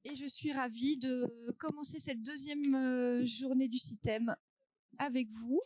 Et je suis ravie de commencer cette deuxième journée du CITEM avec vous.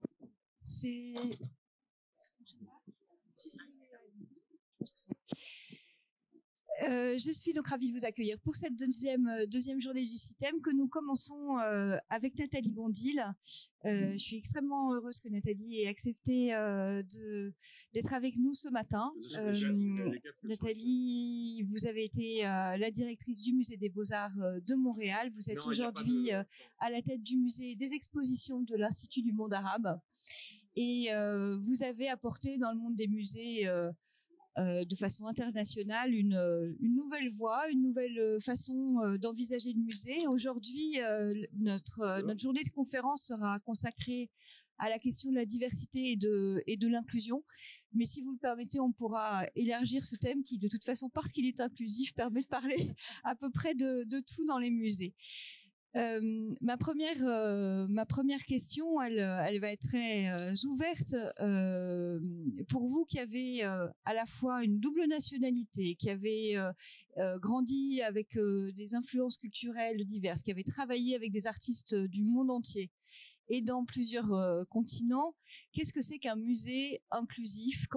Je suis donc ravie de vous accueillir pour cette deuxième journée du CITEM que nous commençons avec Nathalie Bondil. Je suis extrêmement heureuse que Nathalie ait accepté d'être avec nous ce matin. Nathalie, vous avez été la directrice du Musée des Beaux-Arts de Montréal. Vous êtes aujourd'hui à la tête du musée des expositions de l'Institut du monde arabe. Et vous avez apporté dans le monde des musées de façon internationale une nouvelle voie, une nouvelle façon d'envisager le musée. Aujourd'hui, notre journée de conférence sera consacrée à la question de la diversité et de l'inclusion. Mais si vous le permettez, on pourra élargir ce thème qui, de toute façon, parce qu'il est inclusif, permet de parler à peu près de tout dans les musées. Ma première question, elle va être très ouverte. Pour vous qui avez à la fois une double nationalité, qui avez grandi avec des influences culturelles diverses, qui avez travaillé avec des artistes du monde entier et dans plusieurs continents, qu'est-ce que c'est qu'un musée inclusif?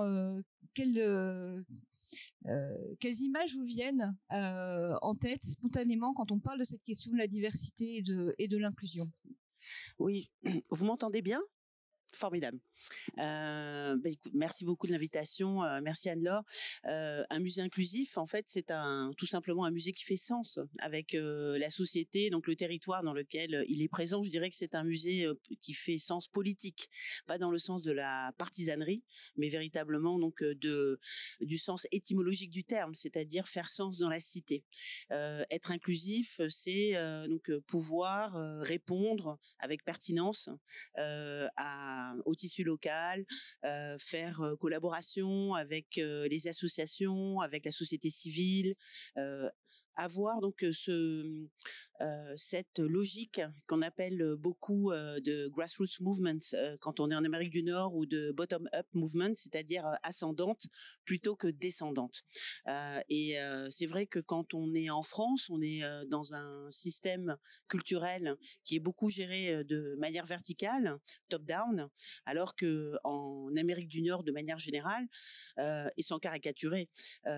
Quelles images vous viennent en tête spontanément quand on parle de cette question de la diversité et de l'inclusion? Oui, vous m'entendez bien? Formidable. Écoute, merci beaucoup de l'invitation. Merci Anne-Laure. Un musée inclusif, en fait, c'est tout simplement un musée qui fait sens avec la société, donc le territoire dans lequel il est présent. Je dirais que c'est un musée qui fait sens politique, pas dans le sens de la partisanerie, mais véritablement donc du sens étymologique du terme, c'est-à-dire faire sens dans la cité. Être inclusif, c'est donc pouvoir répondre avec pertinence au tissu local, faire collaboration avec les associations, avec la société civile, avoir donc cette logique qu'on appelle beaucoup de grassroots movements quand on est en Amérique du Nord, ou de bottom-up movement, c'est-à-dire ascendante plutôt que descendante. C'est vrai que quand on est en France, on est dans un système culturel qui est beaucoup géré de manière verticale, top-down, alors que en Amérique du Nord, de manière générale, et sans caricaturer,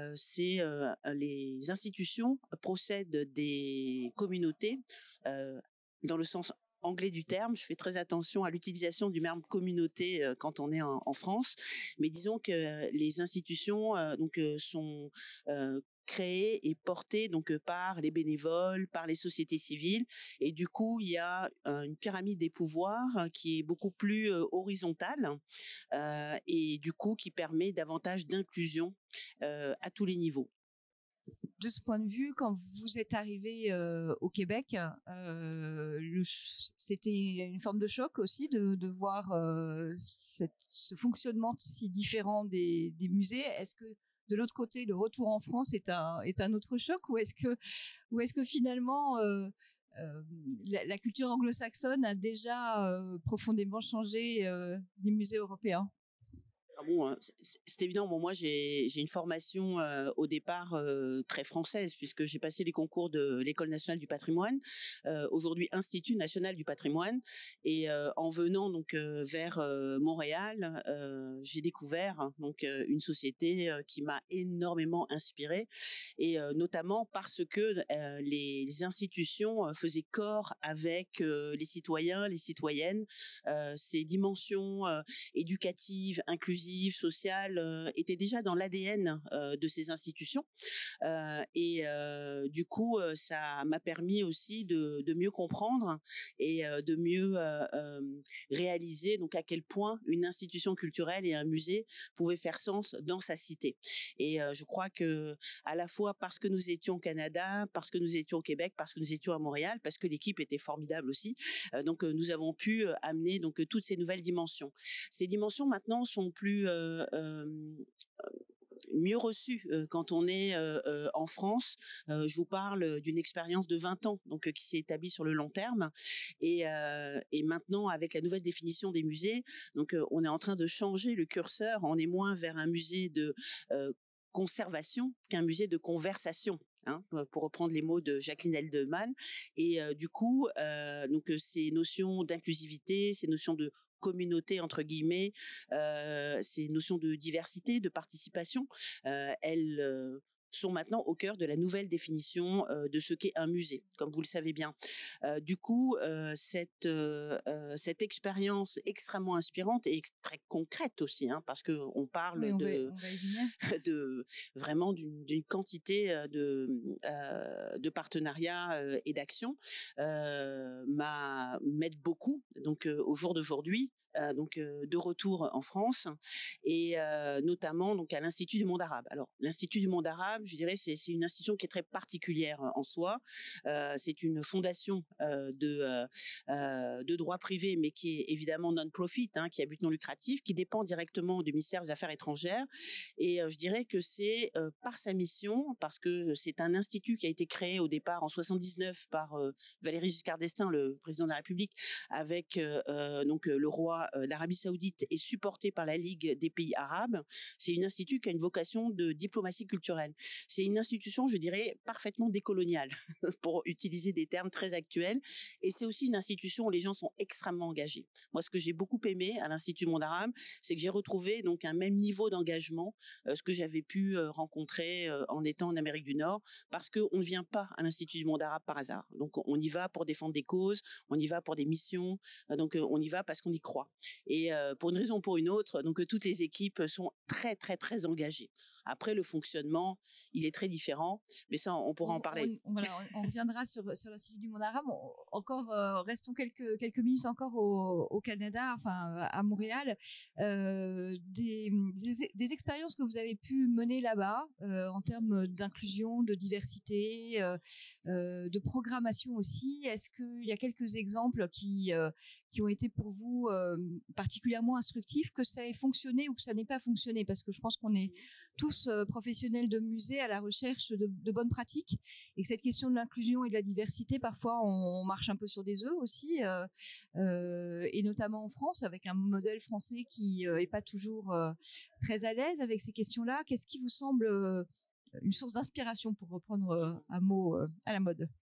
les institutions procèdent des communautés dans le sens anglais du terme. Je fais très attention à l'utilisation du terme communauté quand on est en France, mais disons que les institutions sont créées et portées donc par les bénévoles, par les sociétés civiles, et du coup il y a une pyramide des pouvoirs qui est beaucoup plus horizontale et du coup qui permet davantage d'inclusion à tous les niveaux. De ce point de vue, quand vous êtes arrivé au Québec, c'était une forme de choc aussi de voir ce fonctionnement si différent des musées. Est-ce que de l'autre côté, le retour en France est un autre choc, ou est-ce que finalement la culture anglo-saxonne a déjà profondément changé les musées européens? Bon, c'est évident. Bon, moi, j'ai une formation au départ très française, puisque j'ai passé les concours de l'École nationale du patrimoine, aujourd'hui Institut national du patrimoine. Et en venant donc vers Montréal, j'ai découvert donc une société qui m'a énormément inspirée, et notamment parce que les institutions faisaient corps avec les citoyens, les citoyennes. Ces dimensions éducatives, inclusives, sociales étaient déjà dans l'ADN de ces institutions, et du coup ça m'a permis aussi de mieux comprendre et de mieux réaliser donc à quel point une institution culturelle et un musée pouvaient faire sens dans sa cité. Et je crois que à la fois parce que nous étions au Canada, parce que nous étions au Québec, parce que nous étions à Montréal, parce que l'équipe était formidable aussi, donc nous avons pu amener donc toutes ces nouvelles dimensions. Ces dimensions maintenant sont plus mieux reçues quand on est en France. Je vous parle d'une expérience de 20 ans donc qui s'est établie sur le long terme, et maintenant avec la nouvelle définition des musées, donc on est en train de changer le curseur. On est moins vers un musée de conservation qu'un musée de conversation. hein, pour reprendre les mots de Jacqueline Eldeman. Et du coup, donc ces notions d'inclusivité, ces notions de communauté entre guillemets, ces notions de diversité, de participation, elles sont maintenant au cœur de la nouvelle définition de ce qu'est un musée, comme vous le savez bien. Du coup, cette expérience extrêmement inspirante et très concrète aussi, hein, parce que on parle on va y venir. de vraiment d'une quantité de partenariats et d'actions, m'aide beaucoup. Donc au jour d'aujourd'hui. De retour en France et notamment donc à l'Institut du monde arabe. Alors l'Institut du monde arabe, je dirais, c'est une institution qui est très particulière en soi. C'est une fondation de droit privé, mais qui est évidemment non-profit, hein, qui a but non lucratif, qui dépend directement du ministère des Affaires étrangères. Et je dirais que c'est par sa mission, parce que c'est un institut qui a été créé au départ en 79 par Valéry Giscard d'Estaing, le président de la République, avec donc le roi d'Arabie Saoudite et supporté par la Ligue des pays arabes. C'est une institution qui a une vocation de diplomatie culturelle. C'est une institution, je dirais, parfaitement décoloniale, pour utiliser des termes très actuels. Et c'est aussi une institution où les gens sont extrêmement engagés. Moi, ce que j'ai beaucoup aimé à l'Institut Monde Arabe, c'est que j'ai retrouvé donc un même niveau d'engagement, ce que j'avais pu rencontrer en étant en Amérique du Nord, parce qu'on ne vient pas à l'Institut du Monde Arabe par hasard. Donc, on y va pour défendre des causes, on y va pour des missions, donc on y va parce qu'on y croit. Et pour une raison ou pour une autre, donc toutes les équipes sont très très très engagées. Après, le fonctionnement, il est très différent, mais ça, on pourra en parler. On reviendra sur l'Institut du monde arabe. Encore, restons quelques minutes encore au Canada, enfin à Montréal. Des expériences que vous avez pu mener là-bas en termes d'inclusion, de diversité, de programmation aussi. Est-ce qu'il y a quelques exemples qui ont été pour vous particulièrement instructifs, que ça ait fonctionné ou que ça n'ait pas fonctionné? Parce que je pense qu'on est tous professionnels de musée à la recherche de bonnes pratiques, et que cette question de l'inclusion et de la diversité, parfois on marche un peu sur des œufs aussi, et notamment en France, avec un modèle français qui est pas toujours très à l'aise avec ces questions-là. Qu'est-ce qui vous semble une source d'inspiration, pour reprendre un mot à la mode?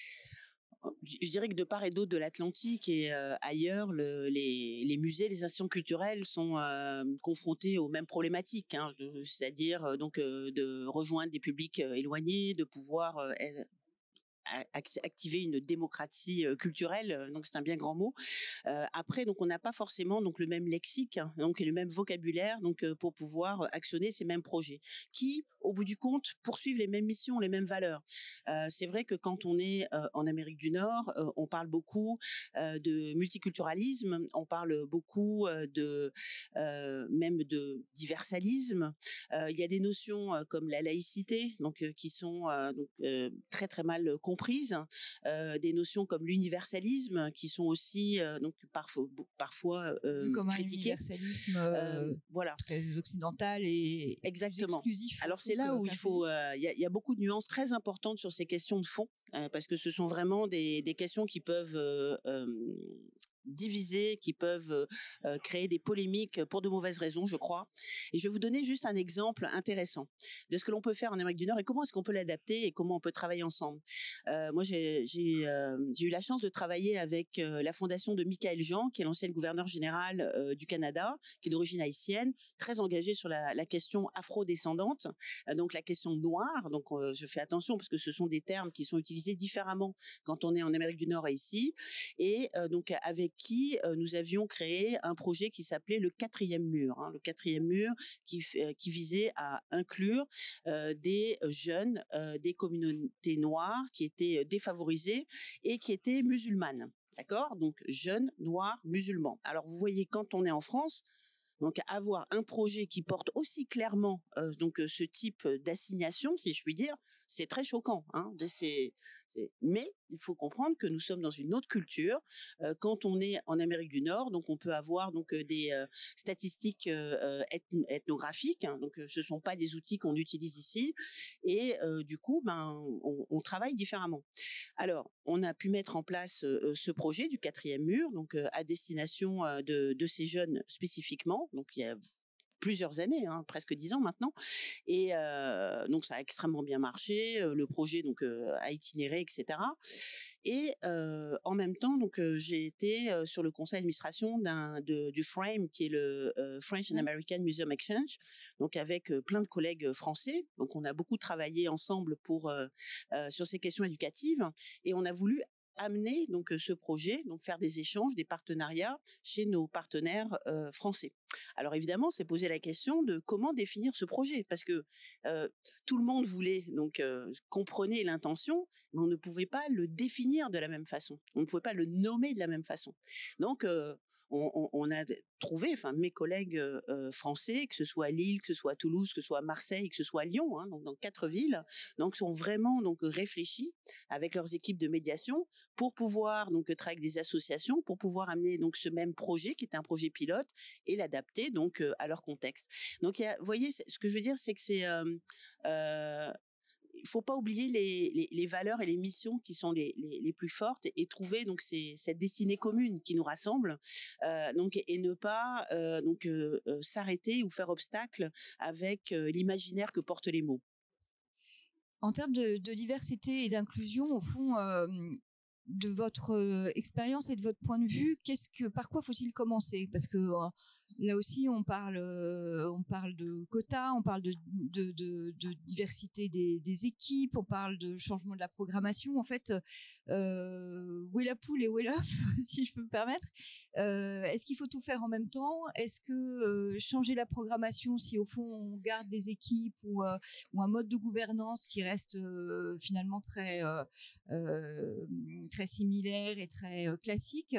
Je dirais que de part et d'autre de l'Atlantique et ailleurs, les musées, les institutions culturelles sont confrontés aux mêmes problématiques, hein, c'est-à-dire donc de rejoindre des publics éloignés, de pouvoir activer une démocratie culturelle, donc c'est un bien grand mot. Après, donc on n'a pas forcément donc le même lexique, hein, donc et le même vocabulaire, donc pour pouvoir actionner ces mêmes projets, qui, au bout du compte, poursuivent les mêmes missions, les mêmes valeurs. C'est vrai que quand on est en Amérique du Nord, on parle beaucoup de multiculturalisme, on parle beaucoup même de diversalisme. Il y a des notions comme la laïcité, donc qui sont très très mal comprises, des notions comme l'universalisme qui sont aussi donc parfois comme critiquées. Un universalisme voilà, très occidental et exactement. exclusif. Alors c'est là où il faut, il y a beaucoup de nuances très importantes sur ces questions de fond, parce que ce sont vraiment des questions qui peuvent diviser, qui peuvent créer des polémiques pour de mauvaises raisons, je crois. Et je vais vous donner juste un exemple intéressant de ce que l'on peut faire en Amérique du Nord et comment est-ce qu'on peut l'adapter et comment on peut travailler ensemble. Moi, j'ai eu la chance de travailler avec la fondation de Michaël Jean, qui est l'ancien gouverneur général du Canada, qui est d'origine haïtienne, très engagé sur la question afro-descendante, donc la question noire. Donc, je fais attention parce que ce sont des termes qui sont utilisés différemment quand on est en Amérique du Nord et ici. Et donc, avec qui nous avions créé un projet qui s'appelait le 4e mur, hein, le 4e mur qui visait à inclure des jeunes des communautés noires qui étaient défavorisées et qui étaient musulmanes. D'accord? Donc jeunes, noirs, musulmans. Alors vous voyez, quand on est en France, donc avoir un projet qui porte aussi clairement donc ce type d'assignation, si je puis dire, c'est très choquant, hein. Mais il faut comprendre que nous sommes dans une autre culture. Quand on est en Amérique du Nord, donc on peut avoir donc des statistiques ethnographiques, hein, donc ce sont pas des outils qu'on utilise ici, et du coup, on travaille différemment. Alors, on a pu mettre en place ce projet du 4e mur, donc à destination de ces jeunes spécifiquement. Donc il y a plusieurs années, hein, presque 10 ans maintenant. Et donc ça a extrêmement bien marché. Le projet donc a itinéré, etc. Et en même temps, donc j'ai été sur le conseil d'administration du Frame, qui est le French and American Museum Exchange, donc avec plein de collègues français. Donc on a beaucoup travaillé ensemble sur ces questions éducatives, et on a voulu amener donc ce projet, donc faire des échanges, des partenariats chez nos partenaires français. Alors évidemment, c'est poser la question de comment définir ce projet, parce que tout le monde voulait, donc comprenait l'intention, mais on ne pouvait pas le définir de la même façon, on ne pouvait pas le nommer de la même façon. Donc on a trouvé, enfin mes collègues français, que ce soit à Lille, que ce soit à Toulouse, que ce soit à Marseille, que ce soit à Lyon, hein, donc dans 4 villes, donc sont vraiment donc réfléchis avec leurs équipes de médiation pour pouvoir donc travailler avec des associations, pour pouvoir amener donc ce même projet qui est un projet pilote et l'adapter donc à leur contexte. Donc vous voyez, ce que je veux dire, c'est que il faut pas oublier les valeurs et les missions qui sont les plus fortes, et trouver donc cette destinée commune qui nous rassemble, donc et ne pas s'arrêter ou faire obstacle avec l'imaginaire que portent les mots. En termes de diversité et d'inclusion, au fond, de votre expérience et de votre point de vue, par quoi faut-il commencer? Parce que là aussi, on parle de quotas, on parle de diversité des équipes, on parle de changement de la programmation. En fait, où est la poule et où est l'œuf, si je peux me permettre? Est-ce qu'il faut tout faire en même temps? Est-ce que changer la programmation, si au fond on garde des équipes ou un mode de gouvernance qui reste finalement très similaire et très classique,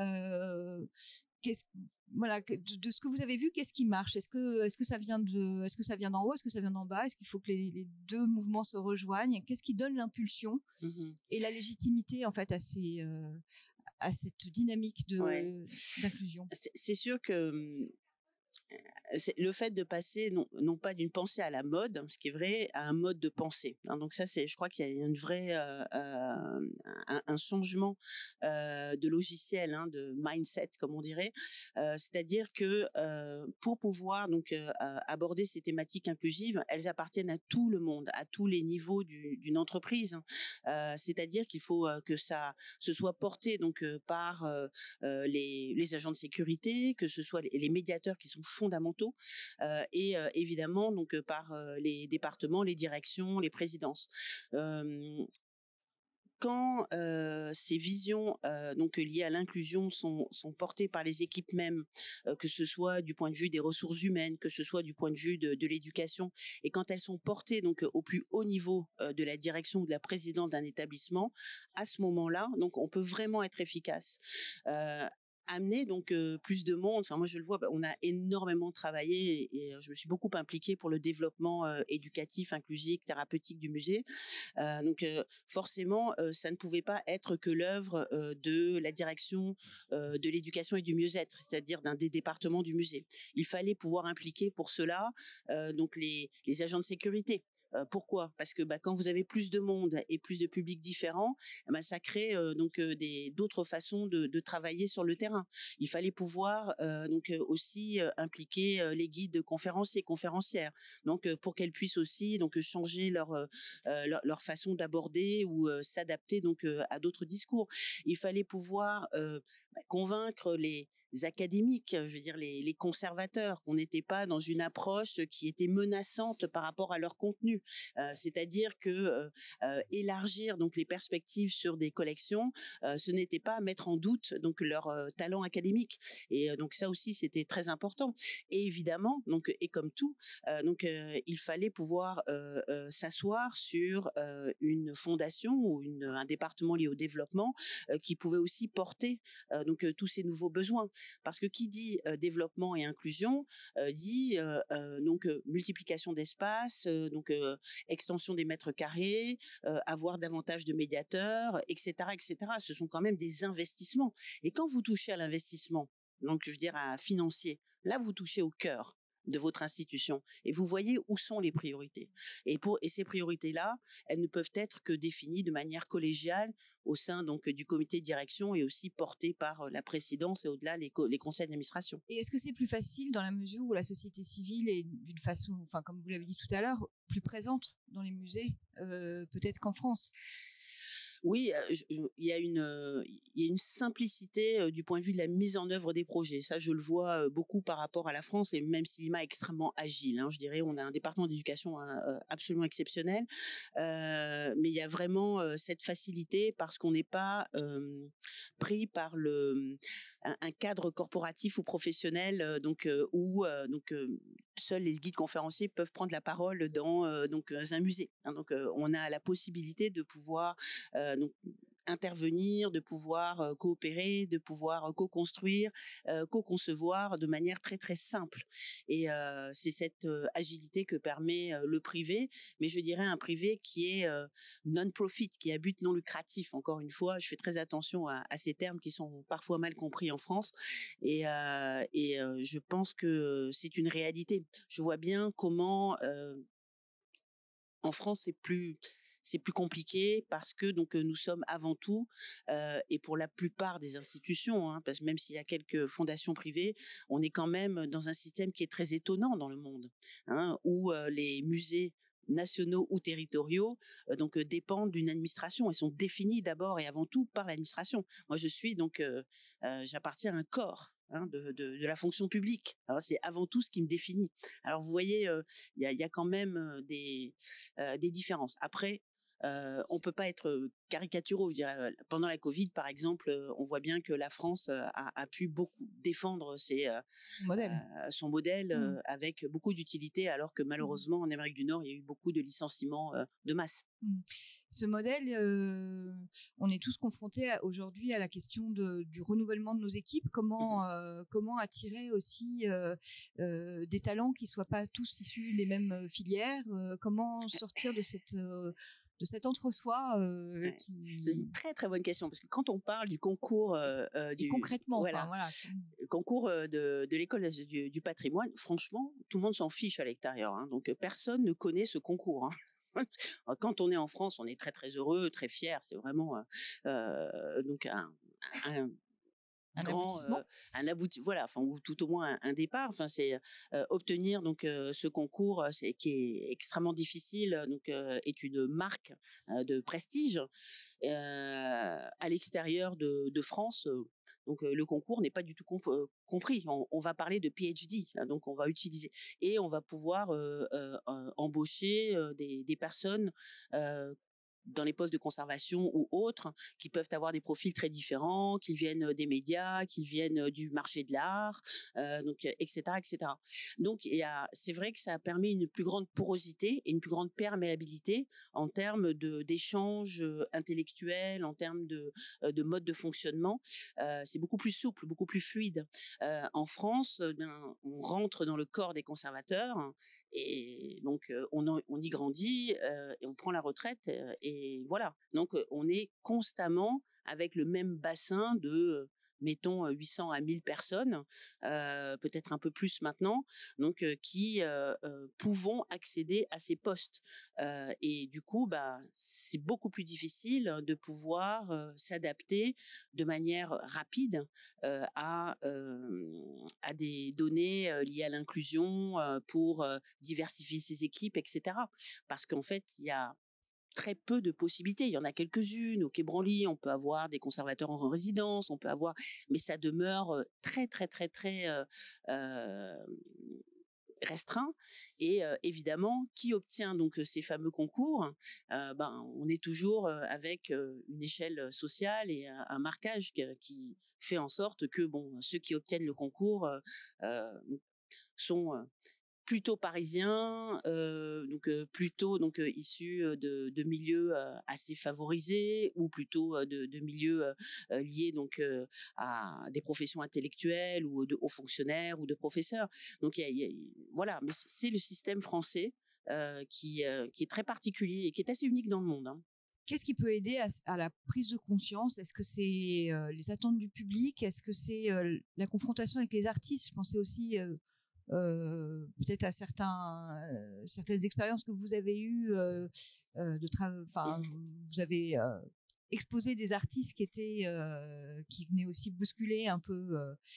voilà, de ce que vous avez vu, qu'est-ce qui marche? Est-ce que ça vient d'en haut? Est-ce que ça vient d'en bas? Est-ce qu'il faut que les deux mouvements se rejoignent? Qu'est-ce qui donne l'impulsion et la légitimité en fait à cette dynamique d'inclusion? C'est sûr que c'est le fait de passer non pas d'une pensée à la mode, ce qui est vrai, à un mode de pensée. Hein, donc ça, je crois qu'il y a une vraie un changement de logiciel, hein, de mindset comme on dirait. C'est-à-dire que pour pouvoir donc aborder ces thématiques inclusives, elles appartiennent à tout le monde, à tous les niveaux d'une entreprise. C'est-à-dire qu'il faut que ce soit porté donc par les agents de sécurité, que ce soit les médiateurs qui sont fondamentaux, et évidemment donc par les départements, les directions, les présidences. Quand ces visions donc liées à l'inclusion sont portées par les équipes mêmes, que ce soit du point de vue des ressources humaines, que ce soit du point de vue de l'éducation, et quand elles sont portées donc au plus haut niveau de la direction ou de la présidence d'un établissement, à ce moment-là, donc on peut vraiment être efficace. Amener donc plus de monde. Enfin moi je le vois, on a énormément travaillé, et je me suis beaucoup impliquée pour le développement éducatif, inclusif, thérapeutique du musée. Donc forcément ça ne pouvait pas être que l'œuvre de la direction de l'éducation et du mieux-être, c'est-à-dire d'un des départements du musée. Il fallait pouvoir impliquer pour cela donc les agents de sécurité. Pourquoi? Parce que quand vous avez plus de monde et plus de publics différents, ça crée donc d'autres façons de travailler sur le terrain. Il fallait pouvoir donc aussi impliquer les guides conférenciers, conférencières, donc pour qu'elles puissent aussi donc changer leur façon d'aborder ou s'adapter donc à d'autres discours. Il fallait pouvoir convaincre les académiques, je veux dire les conservateurs, qu'on n'était pas dans une approche qui était menaçante par rapport à leur contenu. C'est-à-dire que élargir donc les perspectives sur des collections, ce n'était pas mettre en doute donc leur talent académique. Et donc ça aussi c'était très important. Et évidemment donc, et comme tout, donc il fallait pouvoir s'asseoir sur une fondation ou un département lié au développement qui pouvait aussi porter donc tous ces nouveaux besoins. Parce que qui dit développement et inclusion dit donc multiplication d'espace, donc extension des mètres carrés, avoir davantage de médiateurs, etc., etc. Ce sont quand même des investissements. Et quand vous touchez à l'investissement, donc je veux dire à financier, là vous touchez au cœur de votre institution et vous voyez où sont les priorités. Et ces priorités-là, elles ne peuvent être que définies de manière collégiale au sein donc du comité de direction et aussi portées par la présidence et au-delà les conseils d'administration. Et est-ce que c'est plus facile dans la mesure où la société civile est d'une façon, enfin comme vous l'avez dit tout à l'heure, plus présente dans les musées peut-être qu'en France? Oui, il y a une simplicité du point de vue de la mise en œuvre des projets. Ça, je le vois beaucoup par rapport à la France, et même si l'IMA est extrêmement agile, hein, je dirais, on a un département d'éducation absolument exceptionnel, mais il y a vraiment cette facilité parce qu'on n'est pas pris par un cadre corporatif ou professionnel, où seuls les guides conférenciers peuvent prendre la parole dans un musée. Hein, on a la possibilité de pouvoir donc intervenir, de pouvoir coopérer, de pouvoir co-construire, co-concevoir de manière très très simple. Et c'est cette agilité que permet le privé, mais je dirais un privé qui est non-profit, qui est à but non lucratif. Encore une fois, je fais très attention à ces termes qui sont parfois mal compris en France, et je pense que c'est une réalité. Je vois bien comment en France c'est plus compliqué parce que nous sommes avant tout et pour la plupart des institutions, hein, parce que même s'il y a quelques fondations privées, on est quand même dans un système qui est très étonnant dans le monde, hein, où les musées nationaux ou territoriaux dépendent d'une administration et sont définis d'abord et avant tout par l'administration. Moi, je suis j'appartiens à un corps, hein, de la fonction publique. Alors, c'est avant tout ce qui me définit. Alors vous voyez, il y a quand même des différences. Après, on peut pas être caricaturaux. Je dirais, pendant la Covid, par exemple, on voit bien que la France a pu beaucoup défendre son modèle avec beaucoup d'utilité, alors que malheureusement en Amérique du Nord, il y a eu beaucoup de licenciements de masse. Ce modèle, on est tous confrontés aujourd'hui à la question du renouvellement de nos équipes. Comment attirer aussi des talents qui soient pas tous issus des mêmes filières? Comment sortir de cet entre-soi C'est une très très bonne question, parce que quand on parle du concours concrètement, voilà. Concours de l'école du patrimoine, franchement, tout le monde s'en fiche à l'extérieur, hein, donc personne ne connaît ce concours, hein. Quand on est en France, on est très très heureux, très fier. C'est vraiment donc un grand aboutissement, enfin, ou tout au moins un départ. Enfin, c'est obtenir ce concours, qui est extrêmement difficile, est une marque de prestige à l'extérieur de France. Le concours n'est pas du tout compris. On va parler de PhD, hein, donc on va utiliser et on va pouvoir embaucher des personnes dans les postes de conservation ou autres, qui peuvent avoir des profils très différents, qui viennent des médias, qui viennent du marché de l'art, etc., etc. Donc, c'est vrai que ça a permis une plus grande porosité et une plus grande perméabilité en termes d'échanges intellectuels, en termes de mode de fonctionnement. C'est beaucoup plus souple, beaucoup plus fluide. En France, on rentre dans le corps des conservateurs et donc on y grandit et on prend la retraite et voilà. Donc on est constamment avec le même bassin de mettons 800 à 1000 personnes, peut-être un peu plus maintenant, qui pouvons accéder à ces postes. Et du coup, c'est beaucoup plus difficile de pouvoir s'adapter de manière rapide à des données liées à l'inclusion pour diversifier ses équipes, etc. Parce qu'en fait, il y a très peu de possibilités. Il y en a quelques-unes. Au Quai Branly, on peut avoir des conservateurs en résidence, mais ça demeure très, très, très, très restreint. Et évidemment, qui obtient ces fameux concours, on est toujours avec une échelle sociale et un marquage qui fait en sorte que ceux qui obtiennent le concours sont plutôt parisiens, plutôt issus de milieux assez favorisés, ou plutôt de milieux liés à des professions intellectuelles ou de hauts fonctionnaires ou de professeurs. Donc voilà, mais c'est le système français qui est très particulier et qui est assez unique dans le monde, hein. Qu'est-ce qui peut aider à la prise de conscience? Est-ce que c'est les attentes du public? Est-ce que c'est la confrontation avec les artistes? Je pensais aussi peut-être à certaines expériences que vous avez eues vous avez exposé des artistes qui venaient aussi bousculer un peu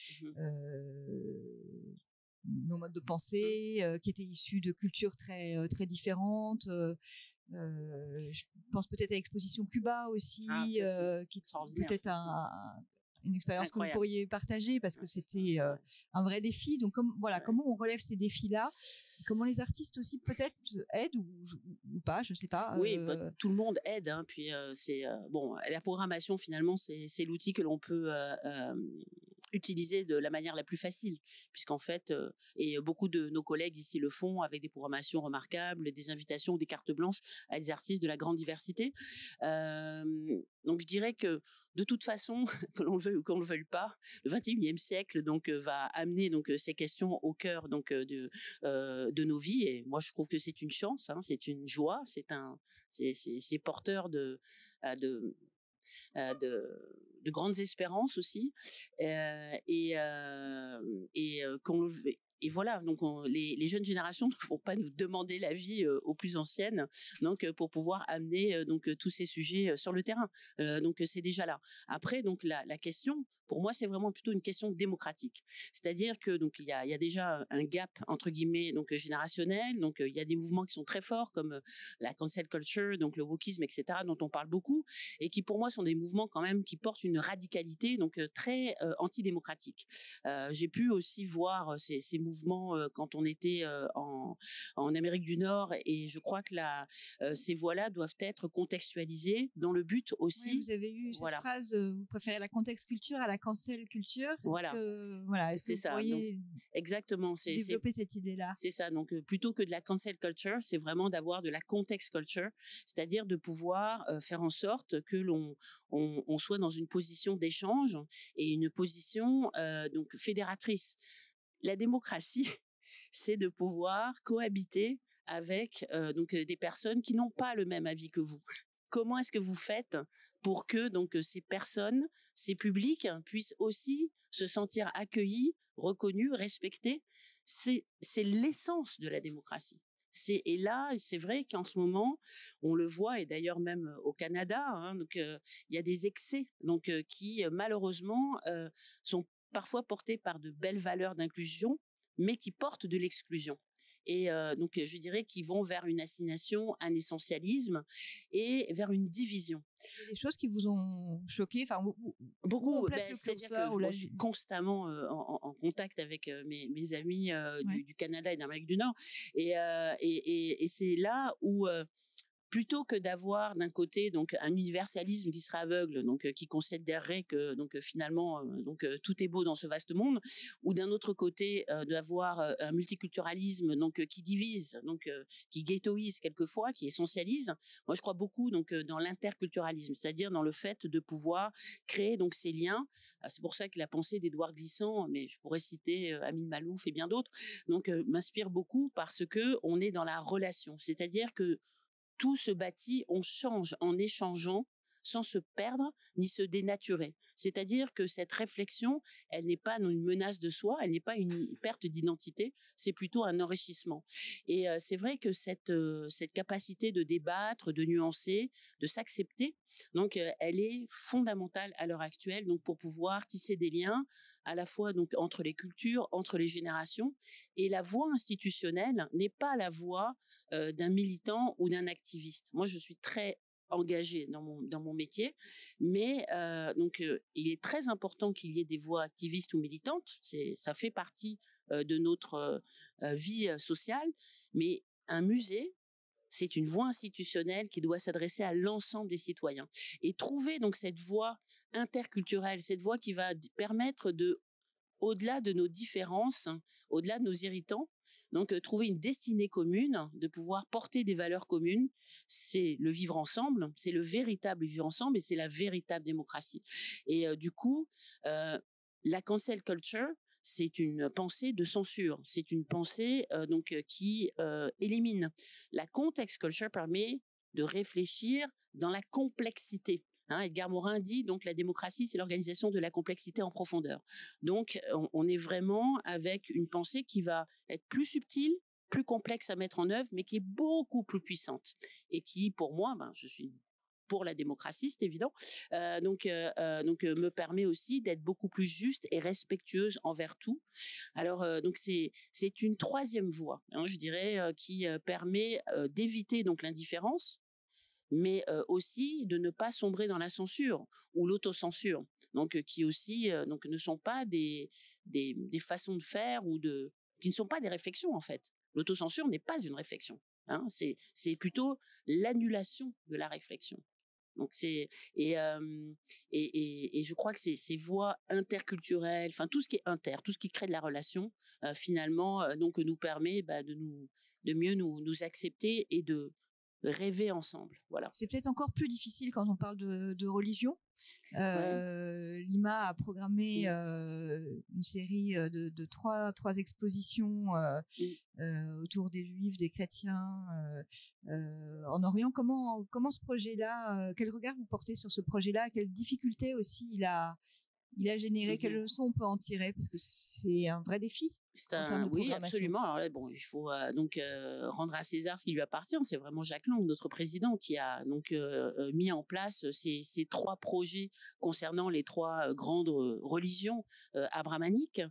nos modes de pensée, qui étaient issus de cultures très très différentes. Je pense peut-être à l'exposition Cuba aussi, qui est peut-être une expérience que vous pourriez partager parce que c'était un vrai défi. Donc comment on relève ces défis-là, comment les artistes aussi peut-être aident ou pas, je sais pas. Oui, tout le monde aide. Hein, puis c'est la programmation finalement c'est l'outil que l'on peut utiliser de la manière la plus facile, puisqu'en fait, et beaucoup de nos collègues ici le font avec des programmations remarquables, des invitations, des cartes blanches à des artistes de la grande diversité. Donc je dirais que de toute façon, que l'on le veuille ou qu'on le veuille pas, le 21e siècle donc va amener donc ces questions au cœur donc de nos vies. Et moi je trouve que c'est une chance, hein, c'est une joie, c'est porteur de grandes espérances aussi, et voilà, donc les jeunes générations ne vont pas nous demander l'avis aux plus anciennes, donc pour pouvoir amener tous ces sujets sur le terrain. Donc c'est déjà là. Après, donc la question, pour moi, c'est vraiment plutôt une question démocratique. C'est-à-dire que donc il y a déjà un gap entre guillemets donc générationnel. Donc il y a des mouvements qui sont très forts comme la cancel culture, donc le wokisme, etc., dont on parle beaucoup, et qui pour moi sont des mouvements quand même qui portent une radicalité donc très antidémocratique. J'ai pu aussi voir ces mouvements quand on était en Amérique du Nord, et je crois que ces voix-là doivent être contextualisées dans le but aussi. Oui, vous avez eu cette phrase, vous préférez la contexte culture à la cancel culture. Voilà. Est-ce que vous pourriez exactement, développer cette idée-là? C'est ça. Donc plutôt que de la cancel culture, c'est vraiment d'avoir de la context culture, c'est-à-dire de pouvoir faire en sorte que on soit dans une position d'échange et une position donc fédératrice. La démocratie, c'est de pouvoir cohabiter avec des personnes qui n'ont pas le même avis que vous. Comment est-ce que vous faites pour que donc ces personnes, ces publics puissent aussi se sentir accueillis, reconnus, respectés? C'est l'essence de la démocratie. Et là, c'est vrai qu'en ce moment, on le voit, et d'ailleurs même au Canada, hein, donc il y a des excès donc qui malheureusement sont parfois portés par de belles valeurs d'inclusion, mais qui portent de l'exclusion. Et donc je dirais qu'ils vont vers une assignation, un essentialisme et vers une division. Il y a des choses qui vous ont choqué, enfin beaucoup. C'est-à-dire que je suis constamment en contact avec mes amis du Canada et d'Amérique du Nord, et c'est là où plutôt que d'avoir d'un côté donc un universalisme qui serait aveugle, donc qui considérerait que donc finalement tout est beau dans ce vaste monde, ou d'un autre côté d'avoir un multiculturalisme donc qui divise, donc qui ghettoise quelquefois, qui essentialise. Moi, je crois beaucoup donc dans l'interculturalisme, c'est-à-dire dans le fait de pouvoir créer donc ces liens. C'est pour ça que la pensée d'Édouard Glissant, mais je pourrais citer Amin Malouf et bien d'autres, donc m'inspire beaucoup parce que on est dans la relation, c'est-à-dire que tout se bâtit, on change en échangeant sans se perdre ni se dénaturer. C'est-à-dire que cette réflexion, elle n'est pas une menace de soi, elle n'est pas une perte d'identité, c'est plutôt un enrichissement. Et c'est vrai que cette capacité de débattre, de nuancer, de s'accepter, donc elle est fondamentale à l'heure actuelle, donc pour pouvoir tisser des liens à la fois donc entre les cultures, entre les générations. Et la voix institutionnelle n'est pas la voix d'un militant ou d'un activiste. Moi, je suis très engagée dans mon métier, mais il est très important qu'il y ait des voix activistes ou militantes. Ça fait partie de notre vie sociale, mais un musée, c'est une voix institutionnelle qui doit s'adresser à l'ensemble des citoyens. Et trouver donc cette voix interculturelle, cette voix qui va permettre au-delà de nos différences, au-delà de nos irritants, donc trouver une destinée commune, de pouvoir porter des valeurs communes, c'est le vivre ensemble, c'est le véritable vivre ensemble, et c'est la véritable démocratie. Et du coup, la cancel culture, c'est une pensée de censure, c'est une pensée qui élimine. La context culture permet de réfléchir dans la complexité. Edgar Morin dit donc la démocratie, c'est l'organisation de la complexité en profondeur. Donc on est vraiment avec une pensée qui va être plus subtile, plus complexe à mettre en œuvre, mais qui est beaucoup plus puissante et qui, pour moi, je suis pour la démocratie, c'est évident. Donc, me permet aussi d'être beaucoup plus juste et respectueuse envers tout. Alors, donc c'est une troisième voie, je dirais, qui permet d'éviter donc l'indifférence, mais aussi de ne pas sombrer dans la censure ou l'autocensure. Donc, qui aussi donc ne sont pas des façons de faire qui ne sont pas des réflexions en fait. L'autocensure n'est pas une réflexion. C'est plutôt l'annulation de la réflexion. Donc et je crois que ces voies interculturelles, enfin tout ce qui est tout ce qui crée de la relation, finalement donc nous permet de mieux nous accepter et de rêver ensemble. Voilà. C'est peut-être encore plus difficile quand on parle de religion. Lima a programmé une série de trois expositions autour des juifs, des chrétiens en Orient. Comment ce projet-là, quel regard vous portez sur ce projet-là, quelles difficultés aussi il a généré, quelles leçons on peut en tirer, parce que c'est un vrai défi. Oui, absolument. Alors là, il faut donc rendre à César ce qui lui appartient. C'est vraiment Jack Lang, notre président, qui a donc mis en place ces 3 projets concernant les 3 grandes religions abrahamiques.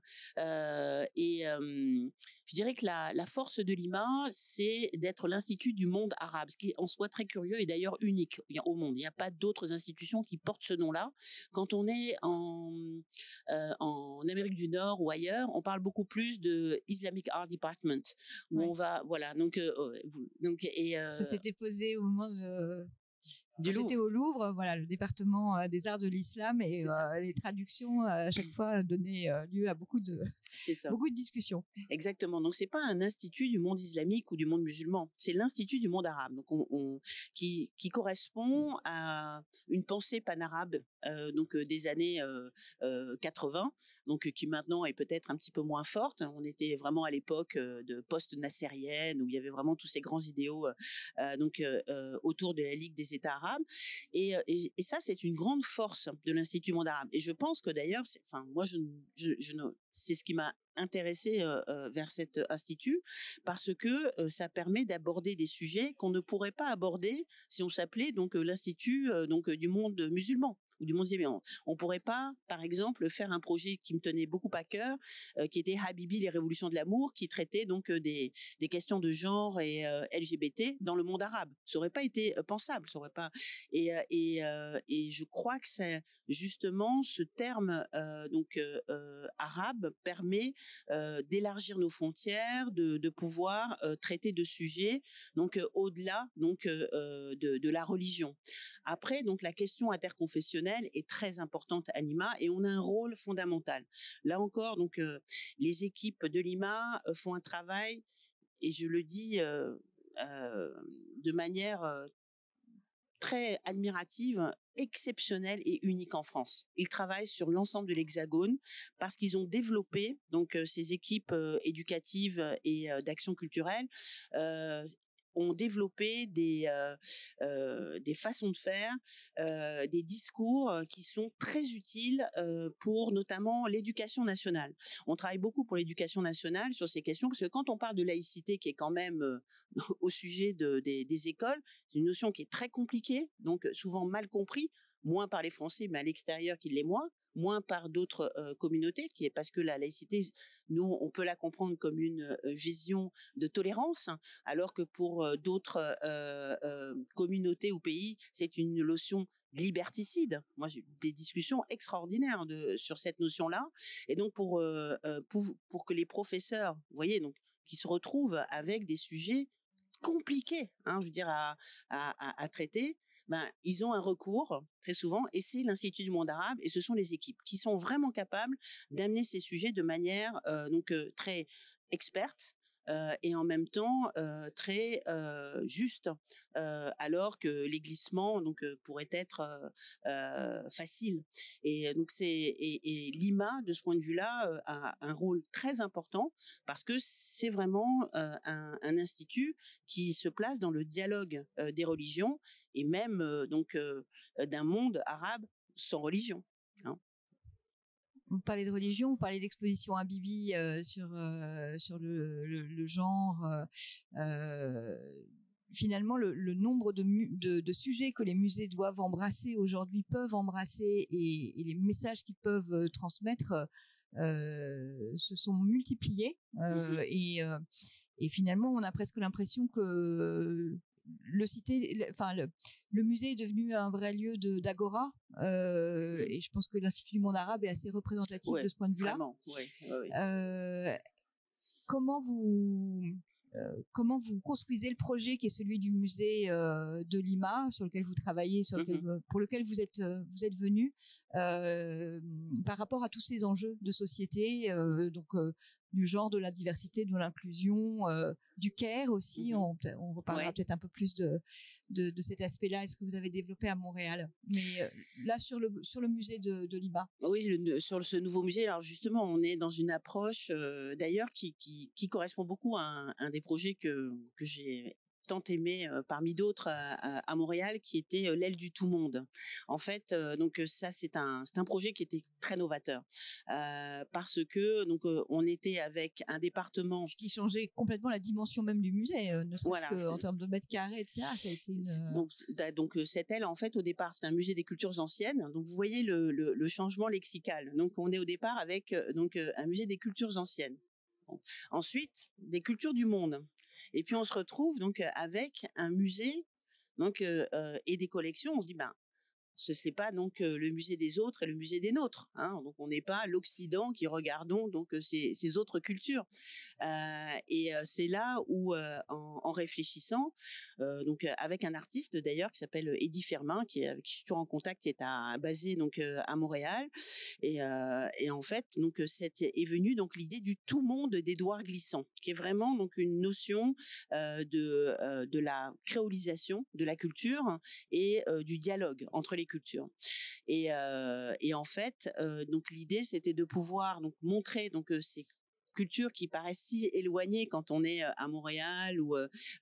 Je dirais que la force de Lima, c'est d'être l'Institut du monde arabe, ce qui est en soi très curieux et d'ailleurs unique au monde. Il n'y a pas d'autres institutions qui portent ce nom-là. Quand on est en Amérique du Nord ou ailleurs, on parle beaucoup plus de Islamic Art Department, où on va, voilà, ça s'était posé au moment j'étais au Louvre, voilà, le département des arts de l'islam, et les traductions à chaque fois donnaient lieu à beaucoup de discussions. Exactement. Donc c'est pas un institut du monde islamique ou du monde musulman, c'est l'institut du monde arabe. Donc qui correspond à une pensée panarabe des années 80, donc qui maintenant est peut-être un petit peu moins forte. On était vraiment à l'époque de post-nassérienne, où il y avait vraiment tous ces grands idéaux autour de la Ligue des États arabes. Et ça, c'est une grande force de l'Institut monde arabe. Et je pense que d'ailleurs, c'est ce qui m'a intéressée vers cet institut, parce que ça permet d'aborder des sujets qu'on ne pourrait pas aborder si on s'appelait donc l'Institut du monde musulman ou du monde islamique. On pourrait pas, par exemple, faire un projet qui me tenait beaucoup à cœur, qui était Habibi, les révolutions de l'amour, qui traitait donc des questions de genre et LGBT dans le monde arabe. Ça aurait pas été pensable, ça aurait pas. Et je crois que c'est justement ce terme arabe permet d'élargir nos frontières, de pouvoir traiter de sujets au-delà de la religion. Après, donc la question interconfessionnelle est très importante à Lima et on a un rôle fondamental. Là encore, donc les équipes de Lima font un travail, et je le dis de manière très admirative, exceptionnelle et unique en France. Ils travaillent sur l'ensemble de l'Hexagone parce qu'ils ont développé donc ces équipes éducatives et d'action culturelle ont développé des façons de faire, des discours qui sont très utiles pour notamment l'éducation nationale. On travaille beaucoup pour l'éducation nationale sur ces questions, parce que quand on parle de laïcité, qui est quand même au sujet des écoles, c'est une notion qui est très compliquée, donc souvent mal compris, moins par les Français, mais à l'extérieur qui l'est moins par d'autres communautés, qui est parce que la laïcité, nous, on peut la comprendre comme une vision de tolérance, alors que pour d'autres communautés ou pays, c'est une notion liberticide. Moi, j'ai eu des discussions extraordinaires sur cette notion-là, et donc pour que les professeurs, vous voyez, donc qui se retrouvent avec des sujets compliqués, je veux dire à traiter. Ils ont un recours très souvent, et c'est l'Institut du monde arabe, et ce sont les équipes qui sont vraiment capables d'amener ces sujets de manière très experte, et en même temps très juste, alors que les glissements donc pourraient être faciles. Et donc et Lima, de ce point de vue-là, a un rôle très important parce que c'est vraiment un institut qui se place dans le dialogue des religions et même d'un monde arabe sans religion. Hein. Vous parlez de religion, vous parlez d'exposition à Bibi sur le genre. Finalement, le nombre de sujets que les musées doivent embrasser aujourd'hui, peuvent embrasser, et les messages qu'ils peuvent transmettre se sont multipliés. Et finalement, on a presque l'impression que le musée est devenu un vrai lieu d'agora, et je pense que l'Institut du monde arabe est assez représentatif de ce point de vue-là. Vraiment, Comment vous construisez le projet qui est celui du musée de Lima, sur lequel vous travaillez, pour lequel vous êtes venu, par rapport à tous ces enjeux de société, du genre, de la diversité, de l'inclusion, du care aussi. On reparlera peut-être un peu plus de cet aspect-là. Est-ce que vous avez développé à Montréal? Mais là, sur le musée de Lima. Oui, sur ce nouveau musée, alors justement, on est dans une approche d'ailleurs qui correspond beaucoup à un des projets que j'ai tant aimé parmi d'autres à Montréal, qui était l'aile du tout monde. En fait, ça c'est un projet qui était très novateur parce que on était avec un département qui changeait complètement la dimension même du musée, ne serait-ce qu'en termes de mètres carrés, etc. Ça a été donc cette aile, en fait, au départ, c'est un musée des cultures anciennes. Donc vous voyez le changement lexical. Donc on est au départ avec un musée des cultures anciennes. Ensuite, des cultures du monde. Et puis on se retrouve donc avec un musée et des collections. On se dit c'est pas le musée des autres et le musée des nôtres. Hein. Donc on n'est pas l'Occident qui regardons ces autres cultures. C'est là où en réfléchissant, avec un artiste d'ailleurs qui s'appelle Eddy Firmin, avec qui je suis toujours en contact, qui est basé à Montréal. Et en fait est venue l'idée du tout monde des douars glissants, qui est vraiment une notion de la créolisation de la culture et du dialogue entre les cultures. Et en fait, l'idée c'était de pouvoir montrer ces cultures qui paraissent si éloignées quand on est à Montréal ou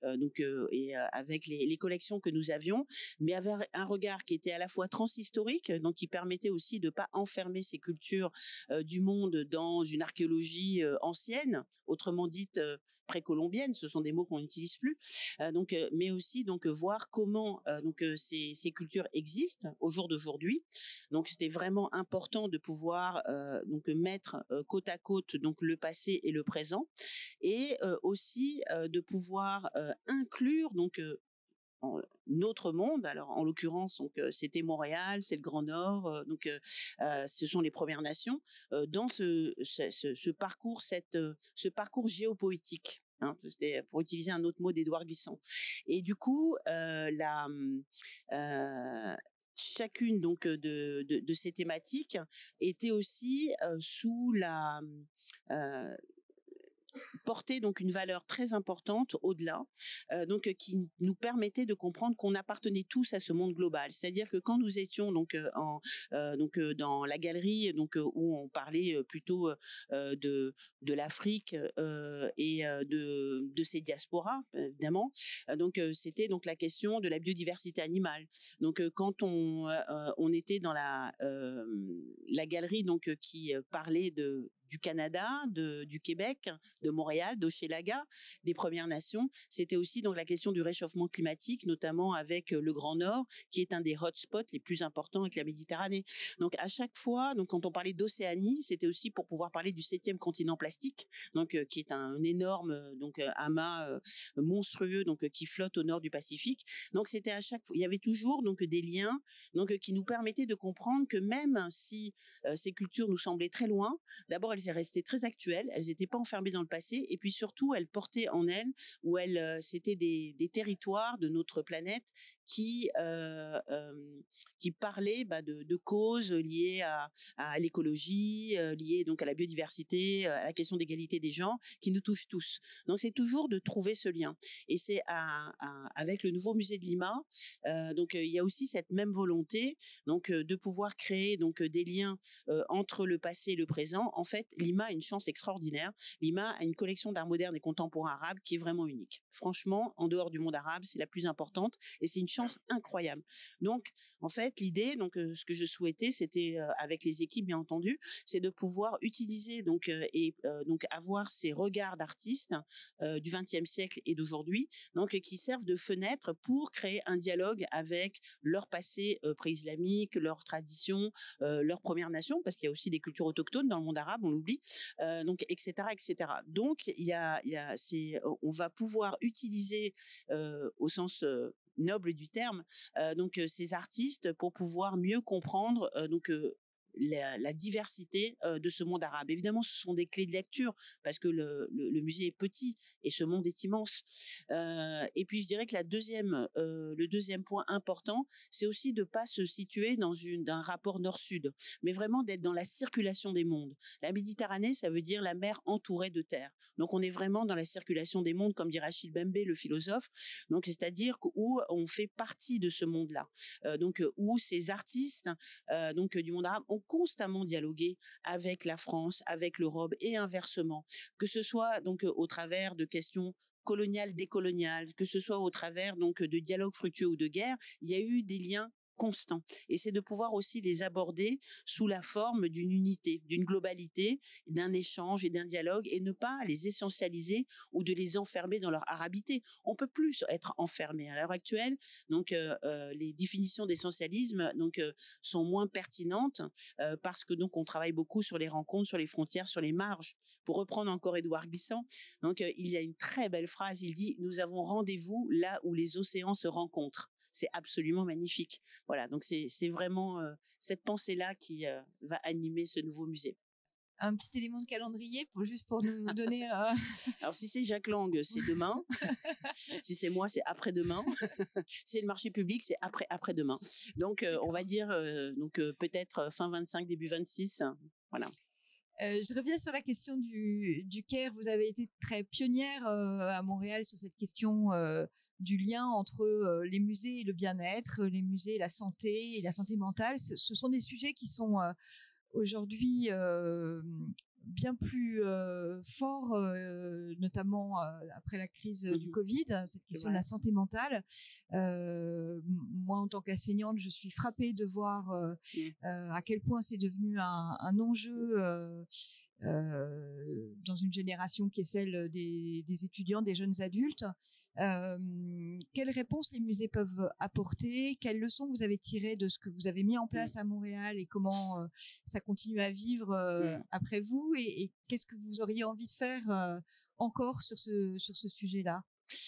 avec les collections que nous avions, mais avec un regard qui était à la fois transhistorique, donc qui permettait aussi de pas enfermer ces cultures du monde dans une archéologie ancienne, autrement dite précolombienne. Ce sont des mots qu'on n'utilise plus. Mais aussi voir comment ces cultures existent au jour d'aujourd'hui. Donc c'était vraiment important de pouvoir mettre côte à côte le passé et le présent, et aussi de pouvoir inclure notre monde. Alors en l'occurrence c'était Montréal, c'est le Grand Nord, ce sont les Premières Nations dans ce parcours, ce parcours géopoétique. Hein, c'était pour utiliser un autre mot d'Édouard Glissant. Et du coup chacune de ces thématiques était aussi sous la porter une valeur très importante au-delà, qui nous permettait de comprendre qu'on appartenait tous à ce monde global. C'est-à-dire que quand nous étions dans la galerie où on parlait plutôt de l'Afrique et de ses diasporas, évidemment, c'était la question de la biodiversité animale. Donc quand on était dans la galerie qui parlait du Canada, du Québec, de Montréal, d'Hochelaga, des Premières Nations, c'était aussi la question du réchauffement climatique, notamment avec le Grand Nord, qui est un des hotspots les plus importants avec la Méditerranée. Donc à chaque fois, quand on parlait d'Océanie, c'était aussi pour pouvoir parler du 7e continent plastique, qui est un énorme amas monstrueux qui flotte au nord du Pacifique. Donc c'était à chaque fois, il y avait toujours des liens qui nous permettaient de comprendre que même si ces cultures nous semblaient très loin, d'abord elles étaient restées très actuelles, elles n'étaient pas enfermées dans le passé, et puis surtout elles portaient en elles, ou c'était des territoires de notre planète qui parlait de causes liées à l'écologie, liées donc à la biodiversité, à la question d'égalité des genres, qui nous touche tous. Donc c'est toujours de trouver ce lien. Et c'est avec le nouveau musée de Lima, il y a aussi cette même volonté de pouvoir créer des liens entre le passé et le présent. En fait, Lima a une chance extraordinaire. Lima a une collection d'art moderne et contemporain arabe qui est vraiment unique. Franchement, en dehors du monde arabe, c'est la plus importante et c'est une chance incroyable. Donc, en fait, l'idée, ce que je souhaitais, c'était avec les équipes, bien entendu, c'est de pouvoir utiliser avoir ces regards d'artistes du XXe siècle et d'aujourd'hui, qui servent de fenêtre pour créer un dialogue avec leur passé pré-islamique, leurs traditions, leurs Premières Nations, parce qu'il y a aussi des cultures autochtones dans le monde arabe, on l'oublie, etc., etc. Donc, on va pouvoir utiliser au sens noble du terme, ces artistes pour pouvoir mieux comprendre la diversité de ce monde arabe. Évidemment, ce sont des clés de lecture parce que le musée est petit et ce monde est immense. Et puis, je dirais que le deuxième point important, c'est aussi de pas se situer dans un rapport nord-sud, mais vraiment d'être dans la circulation des mondes. La Méditerranée, ça veut dire la mer entourée de terre. Donc, on est vraiment dans la circulation des mondes, comme dit Rachid Bembe, le philosophe. Donc, c'est-à-dire où on fait partie de ce monde-là. Où ces artistes du monde arabe ont constamment dialogué avec la France, avec l'Europe et inversement, que ce soit au travers de questions coloniales, décoloniales, que ce soit au travers de dialogues fructueux ou de guerres, il y a eu des liens constants. Et c'est de pouvoir aussi les aborder sous la forme d'une unité, d'une globalité, d'un échange et d'un dialogue, et ne pas les essentialiser ou de les enfermer dans leur arabité. On peut plus être enfermé à l'heure actuelle. Les définitions d'essentialisme sont moins pertinentes parce que on travaille beaucoup sur les rencontres, sur les frontières, sur les marges. Pour reprendre encore Édouard Glissant, il y a une très belle phrase. Il dit: nous avons rendez-vous là où les océans se rencontrent. C'est absolument magnifique. Voilà, donc c'est vraiment cette pensée-là qui va animer ce nouveau musée. Un petit élément de calendrier juste pour nous donner. Alors si c'est Jacques Lang, c'est demain. Si c'est moi, c'est après-demain. Si c'est le marché public, c'est après-demain. Donc on va dire peut-être fin 25, début 26. Voilà. Je reviens sur la question du Caire. Vous avez été très pionnière à Montréal sur cette question du lien entre les musées et le bien-être, les musées et la santé mentale. Ce sont des sujets qui sont aujourd'hui bien plus forts, notamment après la crise du Covid, cette question de la santé mentale. Moi, en tant qu'enseignante, je suis frappée de voir à quel point c'est devenu un enjeu dans une génération qui est celle des étudiants, des jeunes adultes. Quelles réponses les musées peuvent apporter? Quelles leçons vous avez tirées de ce que vous avez mis en place à Montréal et comment ça continue à vivre après vous, et qu'est-ce que vous auriez envie de faire encore sur ce sujet-là?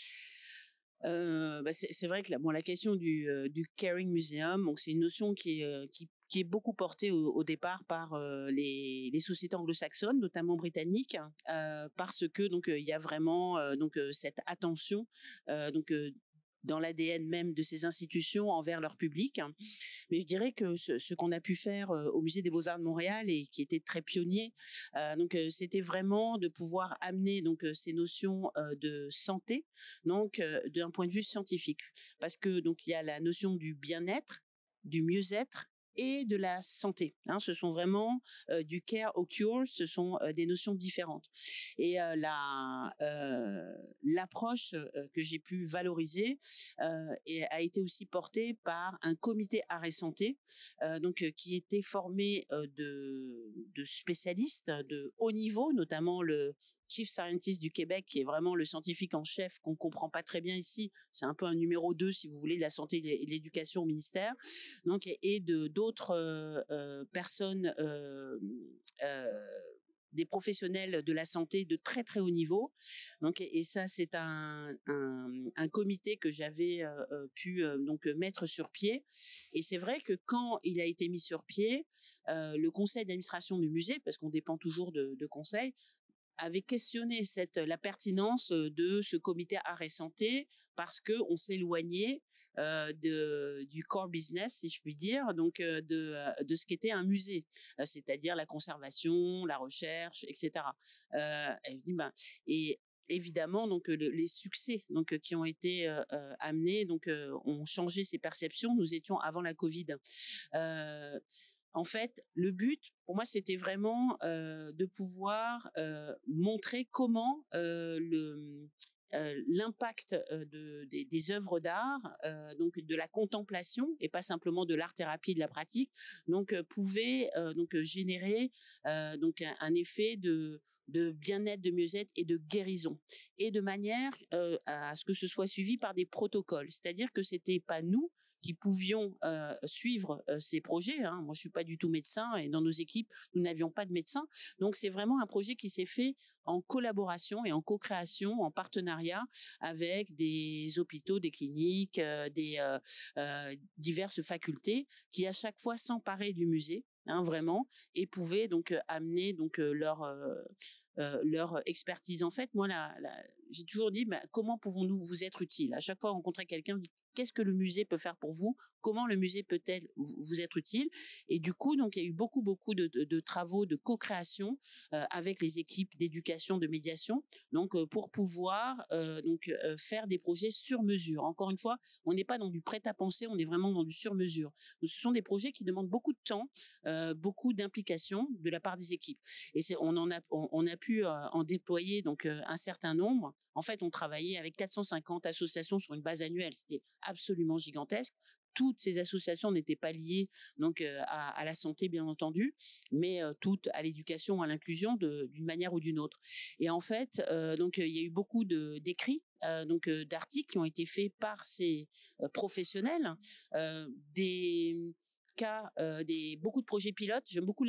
C'est vrai que la question du Caring Museum, donc c'est une notion qui est beaucoup portée au départ par les sociétés anglo-saxonnes, notamment britanniques, parce que il y a vraiment cette attention dans l'ADN même de ces institutions envers leur public. Mais je dirais que ce qu'on a pu faire au Musée des Beaux-Arts de Montréal et qui était très pionnier, c'était vraiment de pouvoir amener ces notions de santé, d'un point de vue scientifique, parce que il y a la notion du bien-être, du mieux-être et de la santé. Ce sont vraiment du care au cure, ce sont des notions différentes. Et l'approche que j'ai pu valoriser a été aussi portée par un comité art et santé, qui était formé de spécialistes de haut niveau, notamment le Chief Scientist du Québec, qui est vraiment le scientifique en chef qu'on comprend pas très bien ici. C'est un peu un numéro 2, si vous voulez, de la santé et de l'éducation au ministère. Et d'autres personnes, des professionnels de la santé de très très haut niveau. Et ça, c'est un comité que j'avais pu mettre sur pied. Et c'est vrai que quand il a été mis sur pied, le conseil d'administration du musée, parce qu'on dépend toujours de conseil, avait questionné la pertinence de ce comité art et santé, parce que on s'éloignait du core business, si je puis dire, donc de ce qu'était un musée, c'est-à-dire la conservation, la recherche, etc. Elle dit et évidemment donc les succès donc qui ont été amenés donc ont changé ces perceptions. Nous étions avant la Covid. En fait, le but, pour moi, c'était vraiment de pouvoir montrer comment l'impact des œuvres d'art, donc de la contemplation et pas simplement de l'art-thérapie, de la pratique, donc pouvait donc générer donc un effet de bien-être, de mieux-être et de guérison, et de manière à ce que ce soit suivi par des protocoles. C'est-à-dire que c'était pas nous qui pouvions suivre ces projets. Hein. Moi, je suis pas du tout médecin et dans nos équipes, nous n'avions pas de médecin. Donc, c'est vraiment un projet qui s'est fait en collaboration et en co-création, en partenariat avec des hôpitaux, des cliniques, diverses facultés qui à chaque fois s'emparaient du musée. Hein, vraiment, et pouvaient donc amener donc leur expertise. En fait, moi, j'ai toujours dit, comment pouvons-nous vous être utiles? À chaque fois, rencontrer quelqu'un, qu'est-ce que le musée peut faire pour vous? Comment le musée peut-elle vous être utile? Et du coup, donc, il y a eu beaucoup de travaux de co-création avec les équipes d'éducation, de médiation, donc pour pouvoir faire des projets sur mesure. Encore une fois, on n'est pas dans du prêt-à-penser, on est vraiment dans du sur mesure. Donc, ce sont des projets qui demandent beaucoup de temps, beaucoup d'implication de la part des équipes. Et on a pu en déployer donc un certain nombre. En fait, on travaillait avec 450 associations sur une base annuelle. C'était absolument gigantesque. Toutes ces associations n'étaient pas liées donc à la santé, bien entendu, mais toutes à l'éducation, à l'inclusion d'une manière ou d'une autre. Et en fait, donc il y a eu beaucoup d'écrits, donc d'articles qui ont été faits par ces professionnels, des cas, beaucoup de projets pilotes. J'aime beaucoup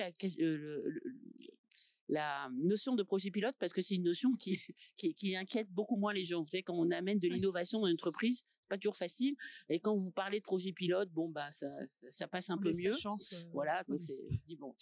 la notion de projet pilote parce que c'est une notion qui inquiète beaucoup moins les gens. Vous savez, quand on amène de l'innovation dans une entreprise, c'est pas toujours facile. Et quand vous parlez de projet pilote, ça passe un peu mieux. Voilà, donc c'est dit bon.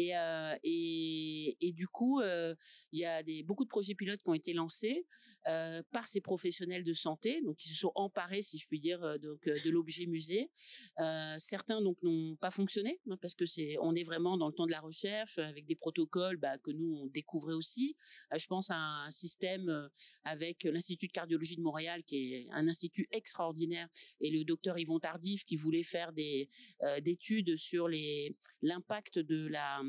Et du coup, il y a beaucoup de projets pilotes qui ont été lancés par ces professionnels de santé, donc qui se sont emparés, si je puis dire, de l'objet musée. Certains donc n'ont pas fonctionné parce que on est vraiment dans le temps de la recherche avec des protocoles que nous on découvrait aussi. Je pense à un système avec l'Institut de cardiologie de Montréal qui est un institut extraordinaire, et le docteur Yvon Tardif qui voulait faire des études sur l'impact de la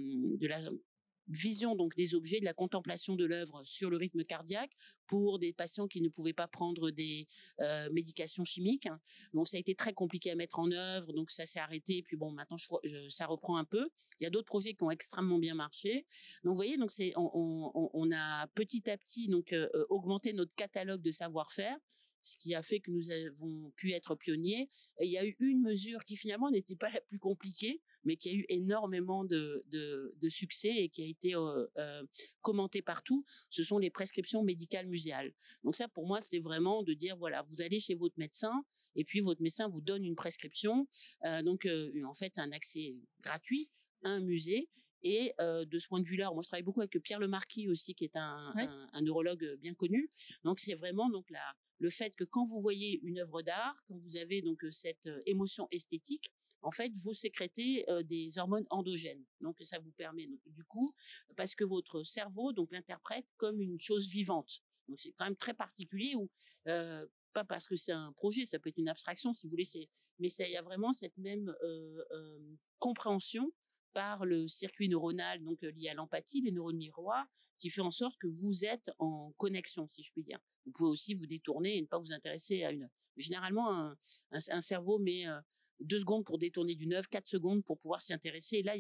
vision donc des objets, de la contemplation de l'œuvre sur le rythme cardiaque pour des patients qui ne pouvaient pas prendre des médications chimiques. Donc ça a été très compliqué à mettre en œuvre, donc ça s'est arrêté. Et puis bon, maintenant ça reprend un peu. Il y a d'autres projets qui ont extrêmement bien marché. Donc vous voyez, donc on a petit à petit donc augmenté notre catalogue de savoir-faire, ce qui a fait que nous avons pu être pionniers. Et il y a eu une mesure qui finalement n'était pas la plus compliquée, mais qui a eu énormément de succès et qui a été commentée partout. Ce sont les prescriptions médicales muséales. Donc ça, pour moi, c'était vraiment de dire, voilà, vous allez chez votre médecin et puis votre médecin vous donne une prescription, en fait un accès gratuit à un musée. Et de ce point de vue-là, moi je travaille beaucoup avec Pierre Lemarquis aussi, qui est un neurologue bien connu. Donc c'est vraiment donc le fait que quand vous voyez une œuvre d'art, quand vous avez donc cette émotion esthétique, en fait, vous sécrétez des hormones endogènes. Donc, ça vous permet, donc, du coup, parce que votre cerveau donc l'interprète comme une chose vivante. Donc, c'est quand même très particulier, ou pas parce que c'est un projet, ça peut être une abstraction, si vous voulez, mais il y a vraiment cette même compréhension par le circuit neuronal donc lié à l'empathie, les neurones miroirs, qui fait en sorte que vous êtes en connexion, si je puis dire. Vous pouvez aussi vous détourner et ne pas vous intéresser à une œuvre. Généralement, un cerveau met 2 secondes pour détourner d'une œuvre, 4 secondes pour pouvoir s'y intéresser. Et là,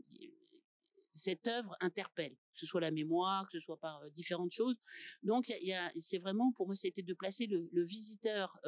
cette œuvre interpelle, que ce soit la mémoire, que ce soit par différentes choses. Donc, c'est vraiment, pour moi, c'était de placer le visiteur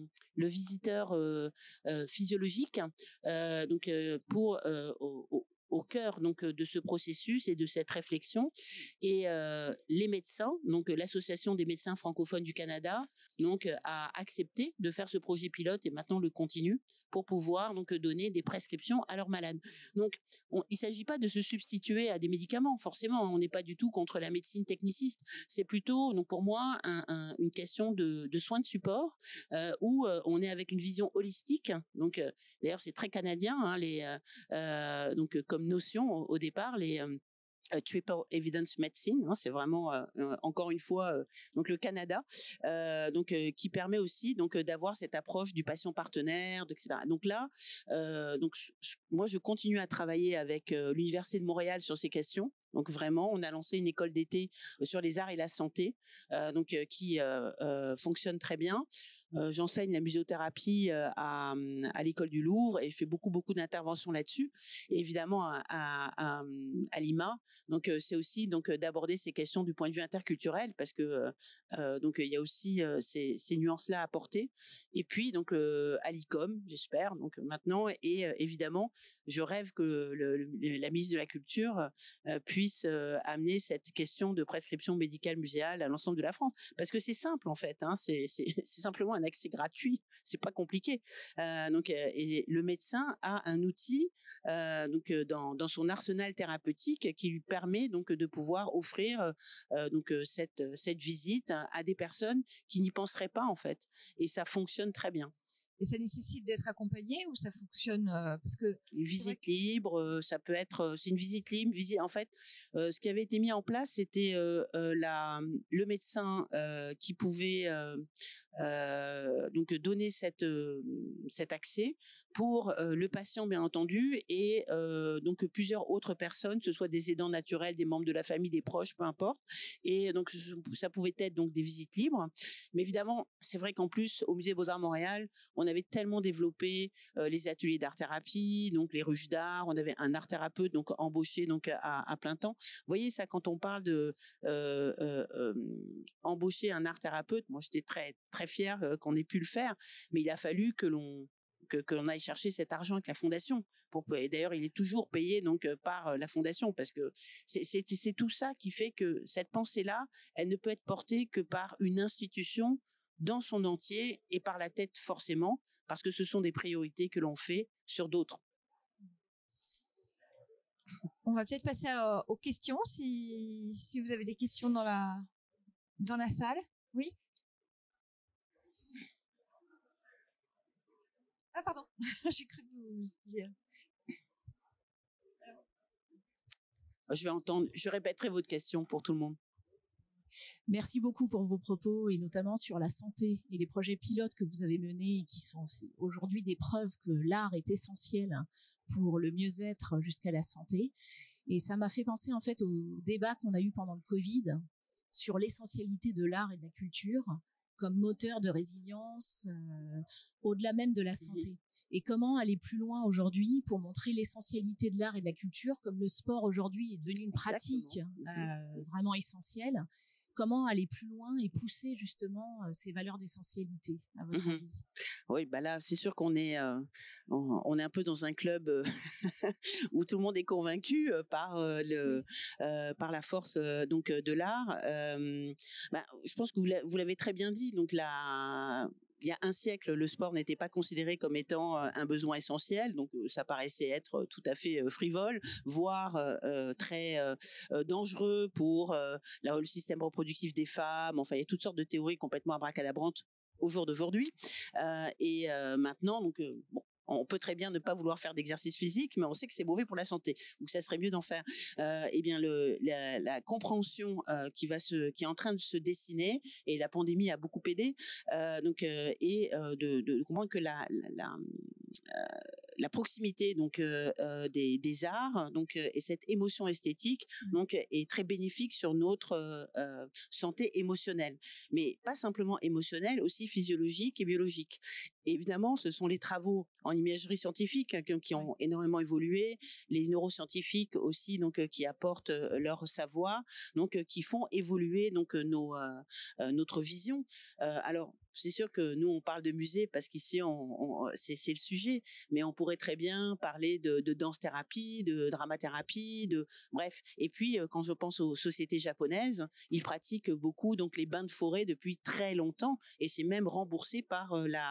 physiologique, pour au cœur donc de ce processus et de cette réflexion. Et les médecins, donc l'association des médecins francophones du Canada, donc a accepté de faire ce projet pilote et maintenant le continue pour pouvoir donc donner des prescriptions à leurs malades. Donc, il s'agit pas de se substituer à des médicaments, forcément. On n'est pas du tout contre la médecine techniciste. C'est plutôt, donc pour moi, une question de soins de support où on est avec une vision holistique. Donc, d'ailleurs, c'est très canadien, hein, donc comme notion au départ, les triple evidence medicine, hein, c'est vraiment encore une fois donc le Canada, qui permet aussi donc d'avoir cette approche du patient partenaire, etc. Donc là, moi je continue à travailler avec l'Université de Montréal sur ces questions. Donc vraiment, on a lancé une école d'été sur les arts et la santé, qui fonctionne très bien. J'enseigne la muséothérapie à l'école du Louvre et je fais beaucoup d'interventions là-dessus. Et évidemment à Lima, donc c'est aussi donc d'aborder ces questions du point de vue interculturel parce que donc il y a aussi ces nuances-là à apporter. Et puis donc à l'ICOM, j'espère donc maintenant et évidemment, je rêve que la ministre de la Culture puisse amener cette question de prescription médicale muséale à l'ensemble de la France parce que c'est simple en fait, hein, c'est simplement un accès gratuit, c'est pas compliqué. Et le médecin a un outil dans son arsenal thérapeutique qui lui permet donc de pouvoir offrir cette visite à des personnes qui n'y penseraient pas en fait, et ça fonctionne très bien. Et ça nécessite d'être accompagné ou ça fonctionne parce que une visite libre, ça peut être, c'est une visite libre. En fait, ce qui avait été mis en place, c'était le médecin qui pouvait donc donner cet accès pour le patient bien entendu et donc plusieurs autres personnes, que ce soit des aidants naturels, des membres de la famille, des proches, peu importe. Et donc ça pouvait être donc des visites libres. Mais évidemment, c'est vrai qu'en plus au Musée Beaux-Arts Montréal, on avait tellement développé les ateliers d'art-thérapie, donc les ruches d'art. On avait un art-thérapeute donc embauché donc à plein temps. Vous voyez ça, quand on parle de embaucher un art-thérapeute, moi j'étais très fière qu'on ait pu le faire, mais il a fallu que l'on aille chercher cet argent avec la fondation. Et d'ailleurs, il est toujours payé donc par la fondation parce que c'est tout ça qui fait que cette pensée-là, elle ne peut être portée que par une institution dans son entier et par la tête forcément, parce que ce sont des priorités que l'on fait sur d'autres. On va peut-être passer aux questions si vous avez des questions dans la salle. Oui. Ah pardon, j'ai cru vous dire. Je répéterai votre question pour tout le monde. Merci beaucoup pour vos propos et notamment sur la santé et les projets pilotes que vous avez menés et qui sont aujourd'hui des preuves que l'art est essentiel pour le mieux-être jusqu'à la santé. Et ça m'a fait penser en fait au débat qu'on a eu pendant le Covid sur l'essentialité de l'art et de la culture comme moteur de résilience au-delà même de la santé. Et comment aller plus loin aujourd'hui pour montrer l'essentialité de l'art et de la culture, comme le sport aujourd'hui est devenu une pratique vraiment essentielle. Comment aller plus loin et pousser justement ces valeurs d'essentialité, à votre avis? Oui, bah là, c'est sûr qu'on est, on est un peu dans un club où tout le monde est convaincu par la force donc de l'art. Je pense que vous l'avez très bien dit. Donc il y a un siècle, le sport n'était pas considéré comme étant un besoin essentiel, donc ça paraissait être tout à fait frivole, voire très dangereux pour le système reproductif des femmes. Enfin, il y a toutes sortes de théories complètement abracadabrantes au jour d'aujourd'hui. Maintenant, donc on peut très bien ne pas vouloir faire d'exercice physique, mais on sait que c'est mauvais pour la santé, donc ça serait mieux d'en faire. Eh bien, la compréhension qui est en train de se dessiner, et la pandémie a beaucoup aidé, et de comprendre que la proximité donc des arts donc et cette émotion esthétique donc est très bénéfique sur notre santé émotionnelle, mais pas simplement émotionnelle, aussi physiologique et biologique. Et évidemment, ce sont les travaux en imagerie scientifique qui ont énormément évolué, les neuroscientifiques aussi donc qui apportent leur savoir, donc qui font évoluer donc notre vision. Alors c'est sûr que nous on parle de musée parce qu'ici c'est le sujet, mais on pourrait très bien parler de danse-thérapie, de dramathérapie, bref. Et puis quand je pense aux sociétés japonaises, ils pratiquent beaucoup donc les bains de forêt depuis très longtemps, et c'est même remboursé par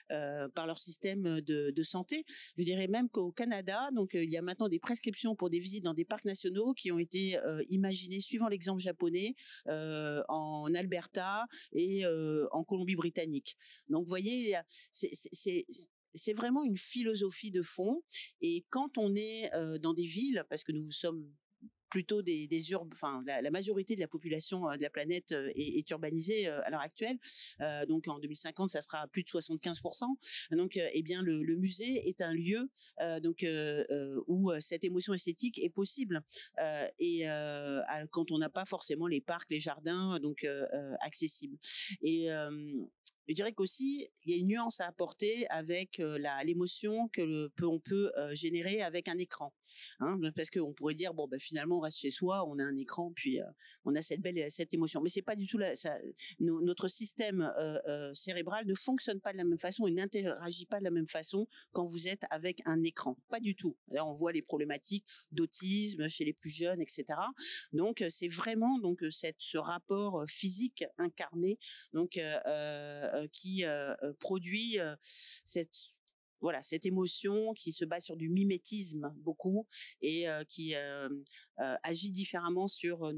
par leur système de santé. Je dirais même qu'au Canada, donc il y a maintenant des prescriptions pour des visites dans des parcs nationaux qui ont été imaginées suivant l'exemple japonais en Alberta et en Colombie-Britannique. Donc, vous voyez, c'est vraiment une philosophie de fond. Et quand on est dans des villes, parce que nous sommes plutôt enfin la majorité de la population de la planète est urbanisée à l'heure actuelle. Donc en 2050, ça sera plus de 75%. Donc eh bien le musée est un lieu où cette émotion esthétique est possible. Quand on n'a pas forcément les parcs, les jardins donc accessibles. Et je dirais qu'aussi il y a une nuance à apporter avec l'émotion on peut générer avec un écran. Hein, parce qu'on pourrait dire bon finalement on reste chez soi, on a un écran puis on a cette émotion, mais c'est pas du tout notre système cérébral ne fonctionne pas de la même façon et n'interagit pas de la même façon quand vous êtes avec un écran, pas du tout. Là on voit les problématiques d'autisme chez les plus jeunes, etc. Donc c'est vraiment ce rapport physique incarné donc qui produit cette émotion qui se base sur du mimétisme beaucoup et qui agit différemment sur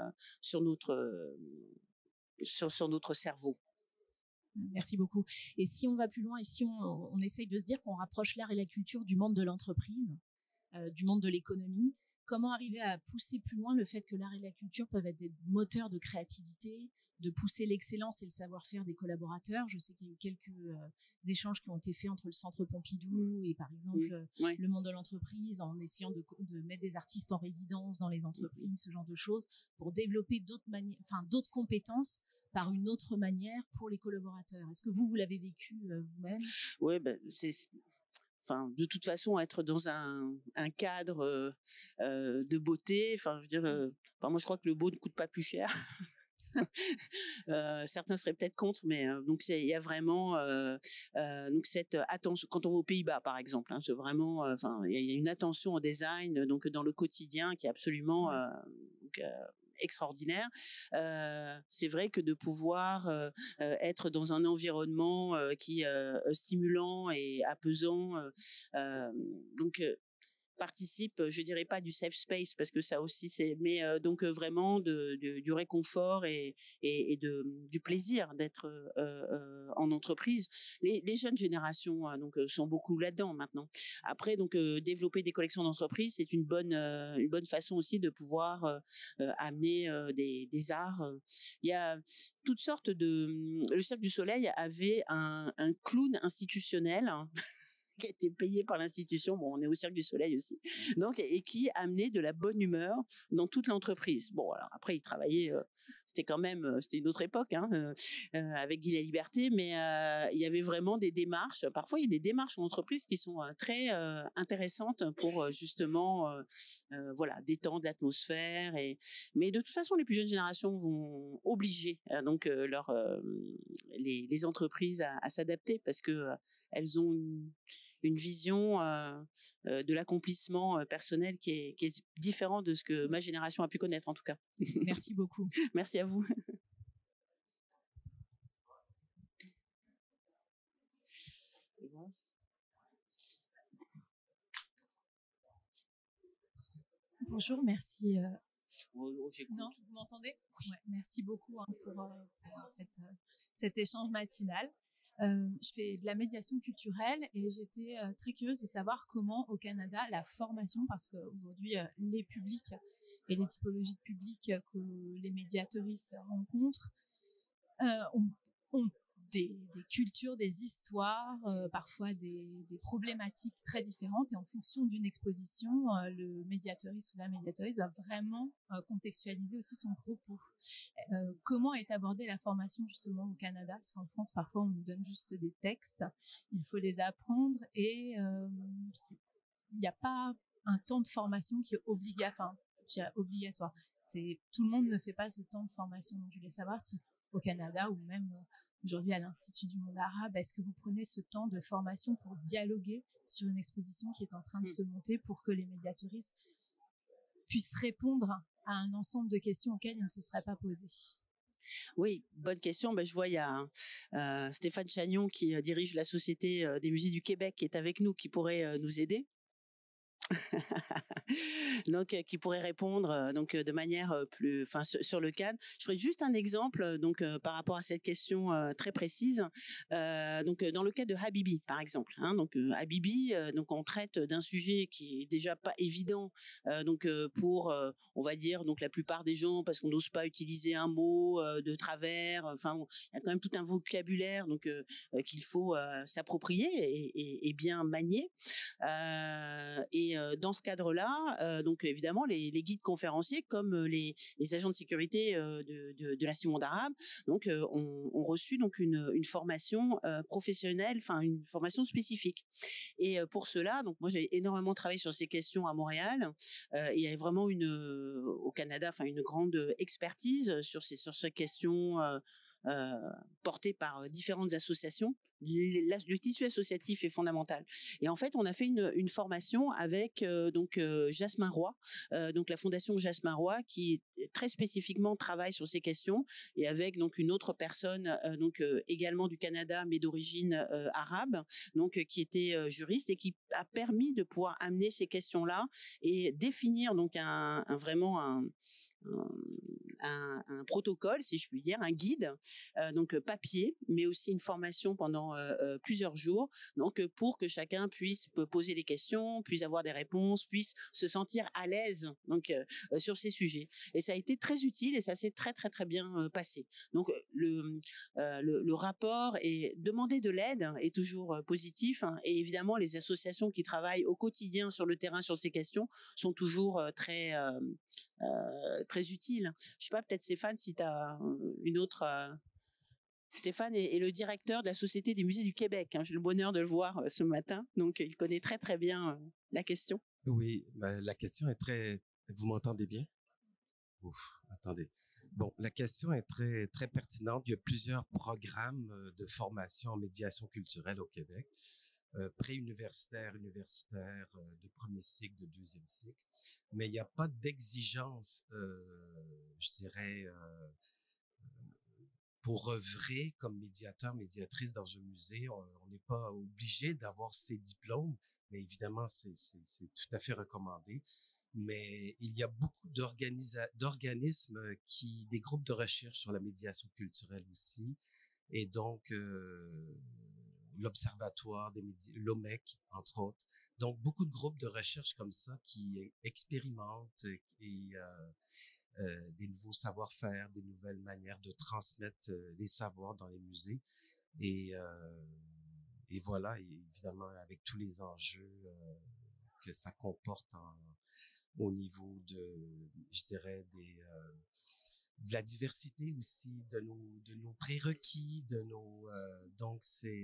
notre cerveau. Merci beaucoup. Et si on va plus loin et si on essaye de se dire qu'on rapproche l'art et la culture du monde de l'entreprise, du monde de l'économie, comment arriver à pousser plus loin le fait que l'art et la culture peuvent être des moteurs de créativité, de pousser l'excellence et le savoir-faire des collaborateurs. Je sais qu'il y a eu quelques échanges qui ont été faits entre le Centre Pompidou et par exemple le monde de l'entreprise en essayant de mettre des artistes en résidence dans les entreprises, ce genre de choses, pour développer d'autres compétences par une autre manière pour les collaborateurs. Est-ce que vous l'avez vécu vous-même? Oui, de toute façon, être dans un cadre de beauté, moi je crois que le beau ne coûte pas plus cher. Certains seraient peut-être contre, mais donc il y a vraiment donc cette attention. Quand on va aux Pays-Bas, par exemple, c'est vraiment, il y a une attention au design donc dans le quotidien qui est absolument extraordinaire. C'est vrai que de pouvoir être dans un environnement qui stimulant et apaisant, participe, je dirais pas du safe space parce que ça aussi mais vraiment du réconfort et du plaisir d'être en entreprise. Les jeunes générations sont beaucoup là-dedans maintenant. Après développer des collections d'entreprise, c'est une bonne façon aussi de pouvoir amener des arts. Il y a toutes sortes le Cercle du Soleil avait un clown institutionnel qui était payé par l'institution. Bon, on est au Cirque du Soleil aussi. Donc, et qui amenait de la bonne humeur dans toute l'entreprise. Bon, alors après, il travaillait, c'était une autre époque, avec Guy Laliberté, mais il y avait vraiment des démarches. Parfois, il y a des démarches en entreprise qui sont très intéressantes pour justement, détendre l'atmosphère. Mais de toute façon, les plus jeunes générations vont obliger les entreprises à s'adapter parce que elles ont une vision de l'accomplissement personnel qui est différent de ce que ma génération a pu connaître en tout cas. Merci beaucoup. Merci à vous. Bonjour, merci. Non, vous m'entendez? Ouais, merci beaucoup pour cet échange matinal. Je fais de la médiation culturelle et j'étais très curieuse de savoir comment au Canada la formation, parce qu'aujourd'hui les publics et les typologies de publics que les médiatrices rencontrent ont des cultures, des histoires, parfois des problématiques très différentes, et en fonction d'une exposition, le médiatrice ou la médiatrice doit vraiment contextualiser aussi son propos. Comment est abordée la formation justement au Canada? Parce qu'en France, parfois, on nous donne juste des textes, il faut les apprendre et il n'y a pas un temps de formation qui est obligatoire. Tout le monde ne fait pas ce temps de formation. Donc, je voulais savoir si au Canada ou même aujourd'hui à l'Institut du monde arabe, est-ce que vous prenez ce temps de formation pour dialoguer sur une exposition qui est en train de se monter pour que les médiatrices puissent répondre à un ensemble de questions auxquelles ils ne se seraient pas posés? Oui, bonne question. Je vois, il y a Stéphane Chagnon qui dirige la Société des musées du Québec qui est avec nous, qui pourrait nous aider. Donc qui pourrait répondre donc de manière plus sur le cadre. Je ferai juste un exemple donc par rapport à cette question très précise. Donc dans le cas de Habibi par exemple, hein, donc Habibi donc on traite d'un sujet qui est déjà pas évident donc pour on va dire donc la plupart des gens parce qu'on n'ose pas utiliser un mot de travers, enfin bon, il y a quand même tout un vocabulaire donc qu'il faut s'approprier et bien manier. Et dans ce cadre-là, donc évidemment les guides conférenciers comme les agents de sécurité de l'Institut Monde Arabe, donc ont reçu donc une formation professionnelle, enfin une formation spécifique. Et pour cela, donc moi j'ai énormément travaillé sur ces questions à Montréal. Il y avait vraiment au Canada, enfin une grande expertise sur ces questions portées par différentes associations. Le tissu associatif est fondamental. Et en fait, on a fait une formation avec donc Jasmin Roy, donc la fondation Jasmin Roy, qui très spécifiquement travaille sur ces questions, et avec donc une autre personne donc également du Canada mais d'origine arabe, donc qui était juriste et qui a permis de pouvoir amener ces questions-là et définir donc vraiment un protocole, si je puis dire, un guide, donc papier, mais aussi une formation pendant plusieurs jours, donc pour que chacun puisse poser les questions, puisse avoir des réponses, puisse se sentir à l'aise donc sur ces sujets. Et ça a été très utile et ça s'est très très très bien passé. Donc le rapport et demander de l'aide est toujours positif, hein, et évidemment les associations qui travaillent au quotidien sur le terrain sur ces questions sont toujours très utile. Je sais pas, peut-être Stéphane, si tu as une autre. Stéphane est le directeur de la Société des musées du Québec. Hein. J'ai le bonheur de le voir ce matin, donc il connaît très très bien la question. Oui, la question est très. Vous m'entendez bien? Ouf, attendez. Bon, la question est très très pertinente. Il y a plusieurs programmes de formation en médiation culturelle au Québec. Préuniversitaire, universitaire, de premier cycle, de deuxième cycle, mais il n'y a pas d'exigence, je dirais, pour œuvrer comme médiateur, médiatrice dans un musée. On n'est pas obligé d'avoir ces diplômes, mais évidemment, c'est tout à fait recommandé. Mais il y a beaucoup d'organismes des groupes de recherche sur la médiation culturelle aussi, et donc l'Observatoire des médias, l'OMEC, entre autres. Donc, beaucoup de groupes de recherche comme ça qui expérimentent et des nouveaux savoir-faire, des nouvelles manières de transmettre les savoirs dans les musées. Et voilà, et évidemment, avec tous les enjeux que ça comporte au niveau je dirais, de la diversité aussi, de nos prérequis, donc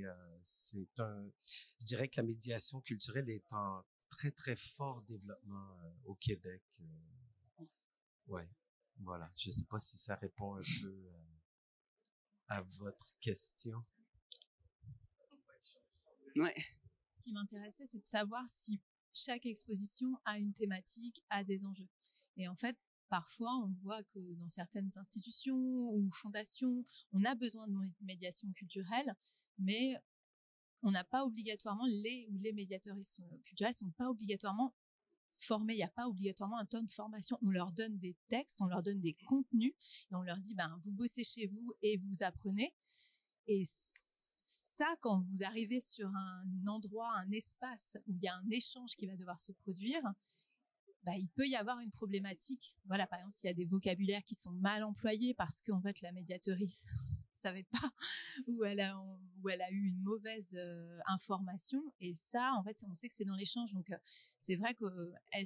je dirais que la médiation culturelle est en très très fort développement au Québec. Ouais, voilà. Je sais pas si ça répond un peu à votre question. Ouais. Ce qui m'intéressait, c'est de savoir si chaque exposition a une thématique, a des enjeux. Et en fait, parfois, on voit que dans certaines institutions ou fondations, on a besoin de médiation culturelle, mais on n'a pas obligatoirement les médiateurs culturels sont pas obligatoirement formés. Il n'y a pas obligatoirement un temps de formation. On leur donne des textes, on leur donne des contenus et on leur dit, vous bossez chez vous et vous apprenez. Et ça, quand vous arrivez sur un endroit, un espace où il y a un échange qui va devoir se produire, il peut y avoir une problématique. Voilà, par exemple, s'il y a des vocabulaires qui sont mal employés parce qu'en fait, la médiatrice savait pas ou elle a eu une mauvaise information. Et ça, en fait, on sait que c'est dans l'échange. Donc, c'est vrai que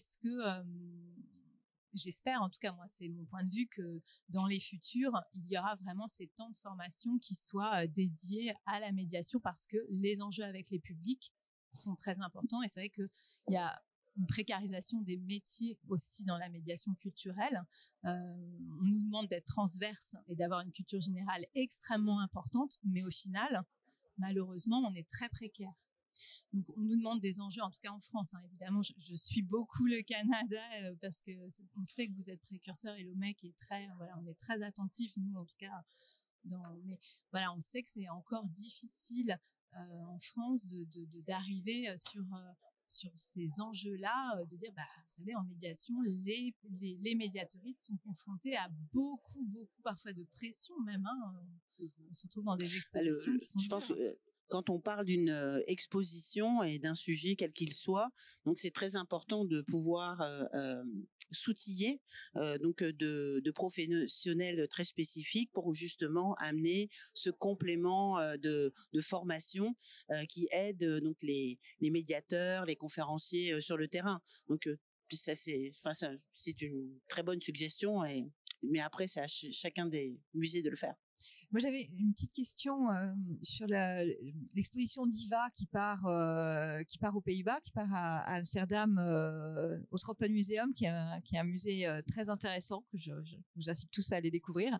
j'espère, en tout cas, moi, c'est mon point de vue, que dans les futurs, il y aura vraiment ces temps de formation qui soient dédiés à la médiation parce que les enjeux avec les publics sont très importants. Et c'est vrai qu'il y a une précarisation des métiers aussi dans la médiation culturelle. On nous demande d'être transverse et d'avoir une culture générale extrêmement importante, mais au final, malheureusement, on est très précaire. Donc, on nous demande des enjeux, en tout cas en France. Évidemment, je suis beaucoup le Canada parce que on sait que vous êtes précurseur et l'OMEC est on est très attentifs, nous en tout cas. Mais voilà, on sait que c'est encore difficile en France d'arriver sur ces enjeux-là, de dire, vous savez, en médiation, les médiateuristes sont confrontés à beaucoup parfois de pression même. On se retrouve dans des expositions qui sont je pense que quand on parle d'une exposition et d'un sujet quel qu'il soit, donc c'est très important de pouvoir s'outiller donc de professionnels très spécifiques pour justement amener ce complément de formation qui aide donc les médiateurs, les conférenciers sur le terrain. Donc ça c'est une très bonne suggestion mais après c'est à chacun des musées de le faire. Moi, j'avais une petite question sur l'exposition Diva qui part aux Pays-Bas, qui part à Amsterdam au Tropenmuseum, qui est un musée très intéressant que je vous incite tous à aller découvrir.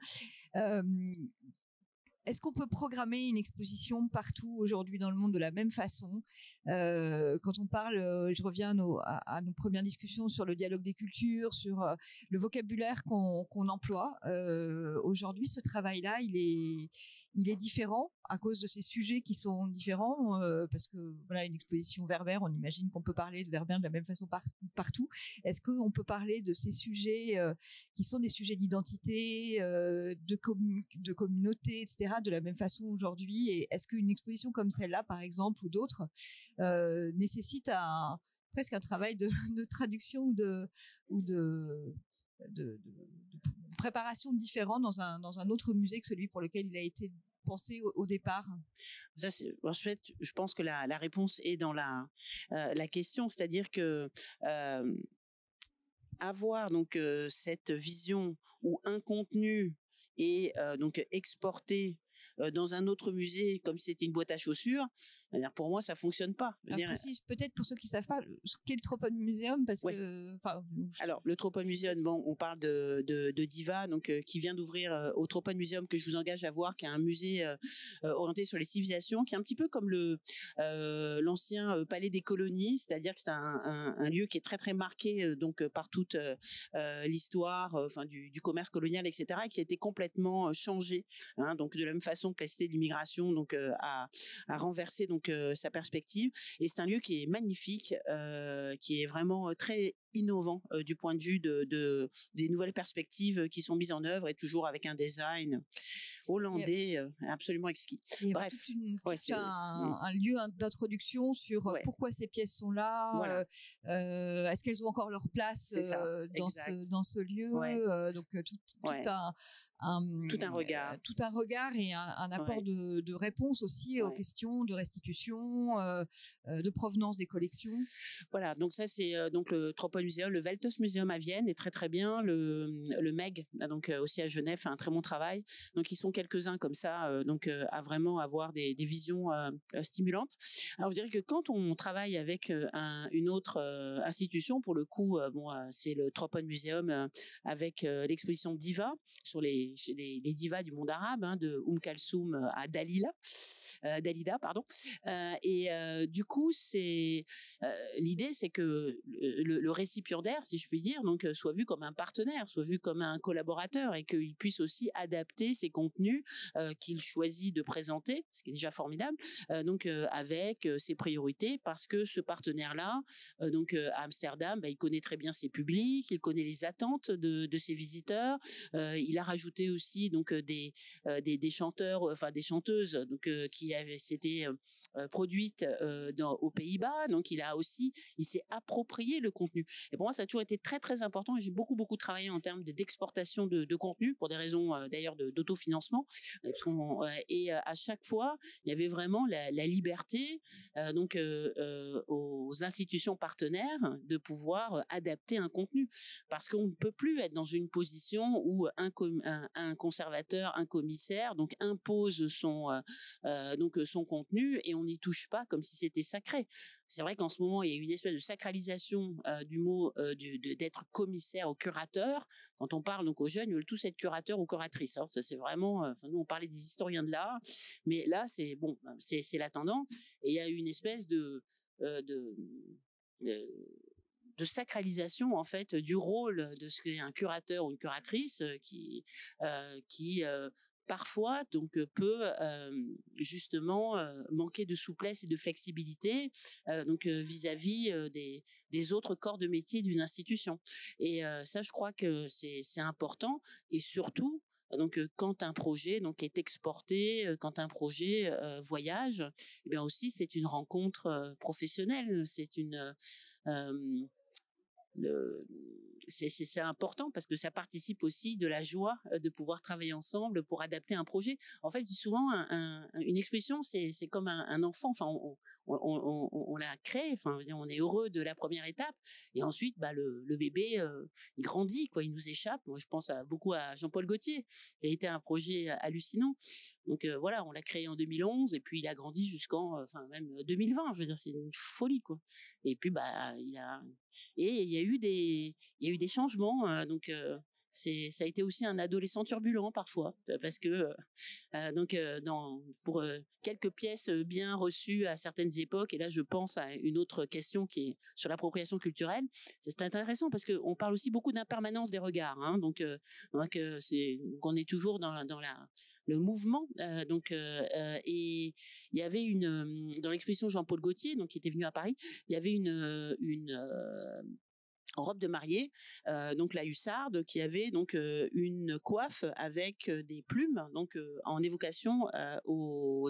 Est-ce qu'on peut programmer une exposition partout aujourd'hui dans le monde de la même façon? Quand on parle, je reviens à nos premières discussions sur le dialogue des cultures, sur le vocabulaire qu'on emploie. Aujourd'hui, ce travail-là, il est différent à cause de ces sujets qui sont différents, parce que voilà, une exposition Werber, on imagine qu'on peut parler de Werber de la même façon partout. Est-ce qu'on peut parler de ces sujets qui sont des sujets d'identité, de communauté, etc., de la même façon aujourd'hui? Et est-ce qu'une exposition comme celle-là, par exemple, ou d'autres, nécessite presque un travail de traduction ou de préparation différent dans un autre musée que celui pour lequel il a été pensé au départ? Ça, en fait, je pense que la réponse est dans la question, c'est-à-dire que avoir donc cette vision où un contenu est donc exporté dans un autre musée comme si c'était une boîte à chaussures, pour moi ça fonctionne pas. Précise peut-être pour ceux qui savent pas ce qu'est le Tropenmuseum, parce que alors le Tropenmuseum, on parle de Diva, donc qui vient d'ouvrir au Tropenmuseum, que je vous engage à voir, qui est un musée orienté sur les civilisations, qui est un petit peu comme l'ancien palais des colonies, c'est-à-dire que c'est un lieu qui est très très marqué donc par toute l'histoire du commerce colonial, etc., et qui a été complètement changé, donc de la même façon que la cité de l'immigration donc a renversé donc sa perspective, et c'est un lieu qui est magnifique, qui est vraiment très innovant du point de vue des nouvelles perspectives qui sont mises en œuvre, et toujours avec un design hollandais absolument exquis. Bref, un lieu d'introduction sur pourquoi ces pièces sont là, voilà. Est-ce qu'elles ont encore leur place dans ce lieu, donc tout un regard et un apport de réponse aussi aux questions de restitution, de provenance des collections. Voilà, donc ça c'est donc le Tropenmuseum, le Weltmuseum à Vienne est très très bien, le MEG donc aussi à Genève fait un très bon travail. Donc ils sont quelques-uns comme ça, donc à vraiment avoir des visions stimulantes. Alors je dirais que quand on travaille avec une autre institution, pour le coup c'est le Tropenmuseum avec l'exposition Diva sur les divas du monde arabe, de Kalsoum à Dalida, et du coup c'est l'idée, c'est que le récipiendaire, si je puis dire, donc soit vu comme un partenaire, soit vu comme un collaborateur, et qu'il puisse aussi adapter ses contenus qu'il choisit de présenter, ce qui est déjà formidable, donc avec ses priorités, parce que ce partenaire-là, donc à Amsterdam, il connaît très bien ses publics, il connaît les attentes de ses visiteurs, il a rajouté aussi donc des chanteurs, des chanteuses donc qui s'étaient produites aux Pays-Bas, donc il s'est approprié le contenu. Et pour moi, ça a toujours été très très important, et j'ai beaucoup travaillé en termes d'exportation de contenu pour des raisons d'ailleurs d'autofinancement, et à chaque fois il y avait vraiment la liberté donc aux institutions partenaires de pouvoir adapter un contenu, parce qu'on ne peut plus être dans une position où un conservateur, un commissaire donc impose son contenu, et on n'y touche pas comme si c'était sacré. c'est vrai qu'en ce moment, il y a une espèce de sacralisation du mot d'être commissaire ou curateur. Quand on parle donc aux jeunes, ils veulent tous être curateurs ou curatrices. Hein. Ça, c'est vraiment. Nous, on parlait des historiens de l'art, mais là, c'est bon, c'est la tendance. Et il y a une espèce de sacralisation en fait du rôle de ce qu'est un curateur ou une curatrice qui parfois donc peut justement manquer de souplesse et de flexibilité donc vis-à-vis des autres corps de métier d'une institution. Et ça, je crois que c'est important. Et surtout donc quand un projet donc est exporté, quand un projet voyage, eh bien aussi c'est une rencontre professionnelle, c'est une c'est important parce que ça participe aussi de la joie de pouvoir travailler ensemble pour adapter un projet. En fait, je dis souvent, une exposition, c'est comme un enfant. Enfin, on l'a créé. Enfin, on est heureux de la première étape, et ensuite, le bébé, il grandit, quoi. Il nous échappe. Moi, je pense beaucoup à Jean-Paul Gaultier, qui a été un projet hallucinant. Donc voilà, on l'a créé en 2011, et puis il a grandi jusqu'en, même 2020. Je veux dire, c'est une folie, quoi. Et puis, il y a eu des changements, donc ça a été aussi un adolescent turbulent parfois, parce que pour quelques pièces bien reçues à certaines époques, et là je pense à une autre question qui est sur l'appropriation culturelle. C'est intéressant parce que on parle aussi beaucoup d'impermanence des regards, hein, donc on est toujours dans le mouvement, et il y avait dans l'exposition Jean-Paul Gaultier, donc qui était venu à Paris, il y avait une robe de mariée, donc la hussarde, qui avait donc une coiffe avec des plumes, donc en évocation aux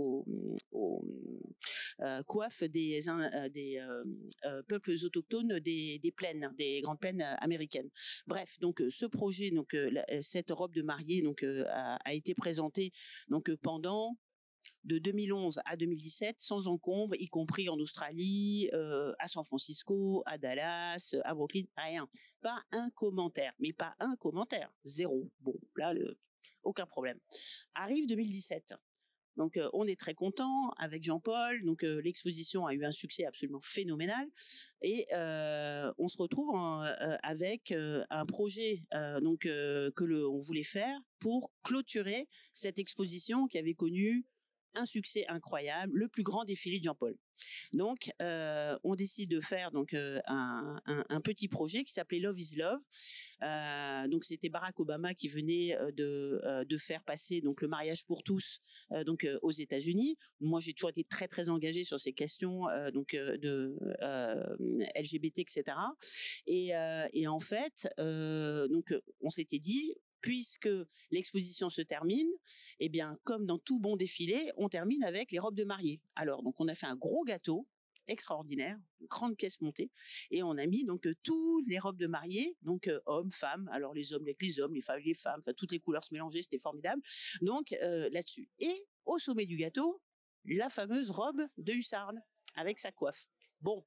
coiffes des peuples autochtones des plaines, des grandes plaines américaines. Bref, donc ce projet, donc cette robe de mariée, donc a été présentée donc pendant de 2011 à 2017 sans encombre, y compris en Australie, à San Francisco, à Dallas, à Brooklyn, rien. Pas un commentaire, mais pas un commentaire, zéro. Bon, là, aucun problème. Arrive 2017. Donc, on est très content avec Jean-Paul. Donc, l'exposition a eu un succès absolument phénoménal. Et on se retrouve avec un projet on voulait faire pour clôturer cette exposition qui avait connu un succès incroyable, le plus grand défilé de Jean-Paul. Donc, on décide de faire donc un petit projet qui s'appelait Love is Love. Donc, c'était Barack Obama qui venait de faire passer donc le mariage pour tous aux États-Unis. Moi, j'ai toujours été très très engagée sur ces questions de LGBT, etc. Et en fait, donc on s'était dit, puisque l'exposition se termine, eh bien, comme dans tout bon défilé, on termine avec les robes de mariée. Alors, donc, on a fait un gros gâteau extraordinaire, une grande pièce montée, et on a mis donc toutes les robes de mariée, donc hommes, femmes, alors les hommes avec les hommes, les femmes avec les femmes, enfin toutes les couleurs se mélangeaient, c'était formidable. Donc là-dessus. Et au sommet du gâteau, la fameuse robe de hussarde avec sa coiffe. Bon,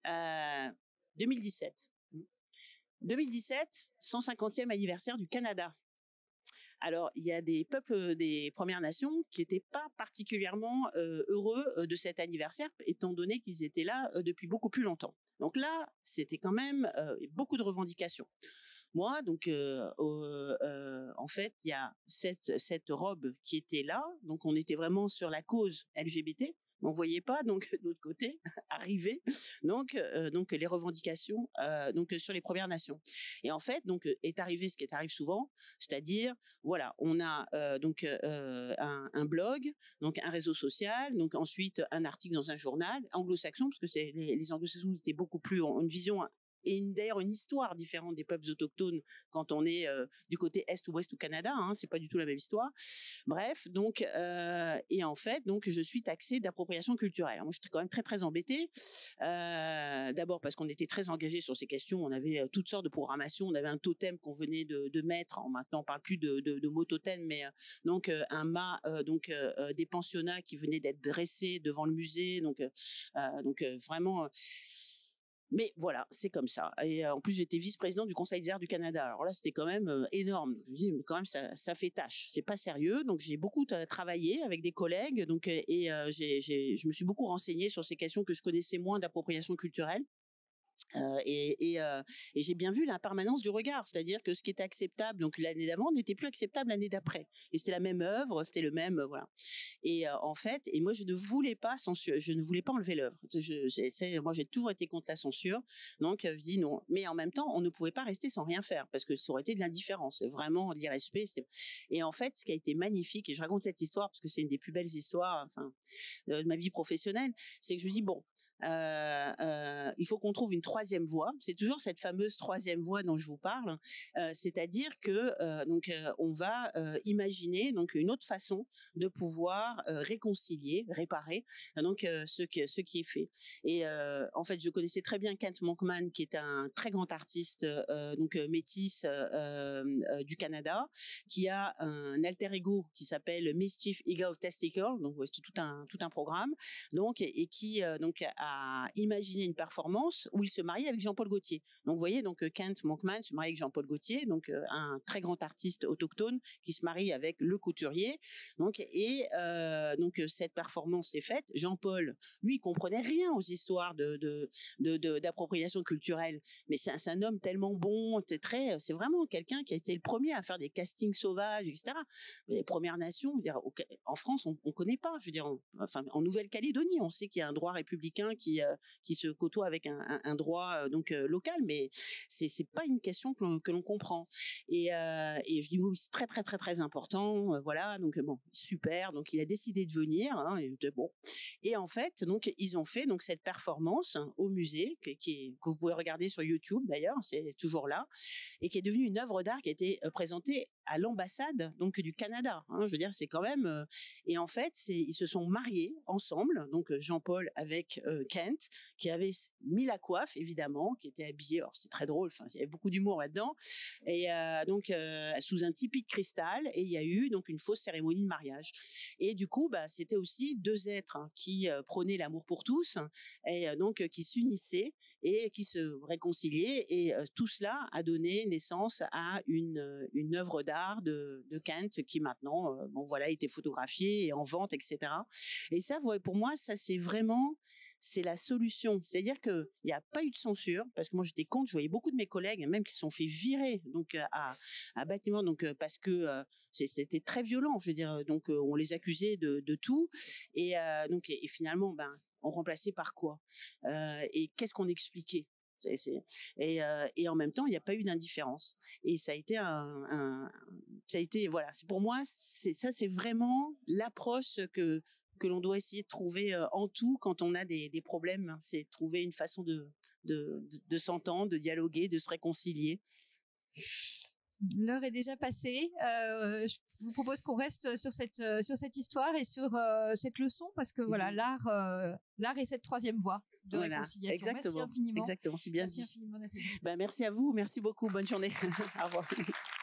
2017. 2017, 150e anniversaire du Canada. Alors, il y a des peuples des Premières Nations qui n'étaient pas particulièrement heureux de cet anniversaire, étant donné qu'ils étaient là depuis beaucoup plus longtemps. Donc là, c'était quand même beaucoup de revendications. Moi, donc, en fait, il y a cette robe qui était là. Donc, on était vraiment sur la cause LGBT. On ne voyait pas donc de l'autre côté arriver donc les revendications donc sur les Premières Nations. Et en fait, donc est arrivé ce qui arrive souvent, c'est-à-dire voilà, on a un blog, donc un réseau social, donc ensuite un article dans un journal anglo-saxon, parce que les anglo-saxons étaient beaucoup plus, ont une vision et d'ailleurs une histoire différente des peuples autochtones quand on est du côté est ou ouest du Canada, hein, c'est pas du tout la même histoire. Bref, donc et en fait, donc je suis taxée d'appropriation culturelle. Alors, moi, j'étais quand même très très embêtée. D'abord parce qu'on était très engagés sur ces questions, on avait toutes sortes de programmations, on avait un totem qu'on venait de mettre. Maintenant, on parle plus de mot totem, mais donc un mât des pensionnats qui venait d'être dressé devant le musée, donc vraiment. Mais voilà, c'est comme ça. Et en plus, j'étais vice-présidente du Conseil des arts du Canada. Alors là, c'était quand même énorme. Je me dis, mais quand même, ça fait tâche. C'est pas sérieux. Donc, j'ai beaucoup travaillé avec des collègues. Donc, je me suis beaucoup renseignée sur ces questions que je connaissais moins d'appropriation culturelle. Et j'ai bien vu l'impermanence du regard, c'est-à-dire que ce qui était acceptable donc l'année d'avant n'était plus acceptable l'année d'après. Et c'était la même œuvre, c'était le même voilà. Et en fait, et moi je ne voulais pas censurer, je ne voulais pas enlever l'œuvre. Moi j'ai toujours été contre la censure, donc je dis non. Mais en même temps, on ne pouvait pas rester sans rien faire parce que ça aurait été de l'indifférence, vraiment l'irrespect. Et en fait, ce qui a été magnifique, et je raconte cette histoire parce que c'est une des plus belles histoires, enfin, de ma vie professionnelle, c'est que je me dis bon. Il faut qu'on trouve une troisième voie. C'est toujours cette fameuse troisième voie dont je vous parle, c'est-à-dire que on va imaginer donc une autre façon de pouvoir réconcilier, réparer donc ce qui est fait. Et en fait, je connaissais très bien Kent Monkman, qui est un très grand artiste donc métis du Canada, qui a un alter ego qui s'appelle Mischief Eagle Testicle. Donc c'est tout un programme. Donc et qui donc a imaginé une performance où il se mariait avec Jean-Paul Gaultier. Donc vous voyez, donc Kent Monkman se marie avec Jean-Paul Gaultier, donc un très grand artiste autochtone qui se marie avec le couturier. Donc et donc cette performance est faite. Jean-Paul, lui, comprenait rien aux histoires d'appropriation culturelle, mais c'est un homme tellement bon, c'est vraiment quelqu'un qui a été le premier à faire des castings sauvages, etc. Les Premières Nations, je veux dire, en France, on connaît pas. Je veux dire, enfin en Nouvelle-Calédonie, on sait qu'il y a un droit républicain qui se côtoie avec un droit local, mais c'est pas une question que l'on comprend. Et je dis oui, c'est très très très très important. Voilà, donc bon, super. Donc il a décidé de venir. Hein, bon. Et en fait, donc ils ont fait donc cette performance au musée que vous pouvez regarder sur YouTube d'ailleurs, c'est toujours là, et qui est devenue une œuvre d'art qui a été présentée à l'ambassade donc du Canada. Hein, je veux dire, c'est quand même. Et en fait, ils se sont mariés ensemble. Donc Jean-Paul avec Kent, qui avait mis la coiffe évidemment, qui était habillé. Alors c'était très drôle. Enfin, il y avait beaucoup d'humour là-dedans. Et donc sous un tipi de cristal. Et il y a eu donc une fausse cérémonie de mariage. Et du coup, bah, c'était aussi deux êtres qui prônaient l'amour pour tous et donc qui s'unissaient et qui se réconciliaient. Et tout cela a donné naissance à une œuvre d'art de Kent qui maintenant bon voilà était photographiée et en vente, etc. Et ça, pour moi, ça c'est la solution. C'est-à-dire que il n'y a pas eu de censure, parce que moi j'étais contre, je voyais beaucoup de mes collègues même qui se sont fait virer donc à bâtiment, donc parce que c'était très violent, je veux dire, donc on les accusait de tout et donc et finalement ben on remplaçait par quoi et qu'est-ce qu'on expliquait. Et en même temps, il n'y a pas eu d'indifférence. Et ça a été voilà. Pour moi, c'est vraiment l'approche que l'on doit essayer de trouver en tout quand on a des problèmes. C'est trouver une façon de s'entendre, de dialoguer, de se réconcilier. L'heure est déjà passée. Je vous propose qu'on reste sur cette histoire et sur cette leçon, parce que voilà, l'art est cette troisième voie de réconciliation. Exactement. Merci infiniment. Exactement, c'est bien dit. Merci infiniment, Nathalie. Merci à vous, merci beaucoup, bonne journée. Au revoir.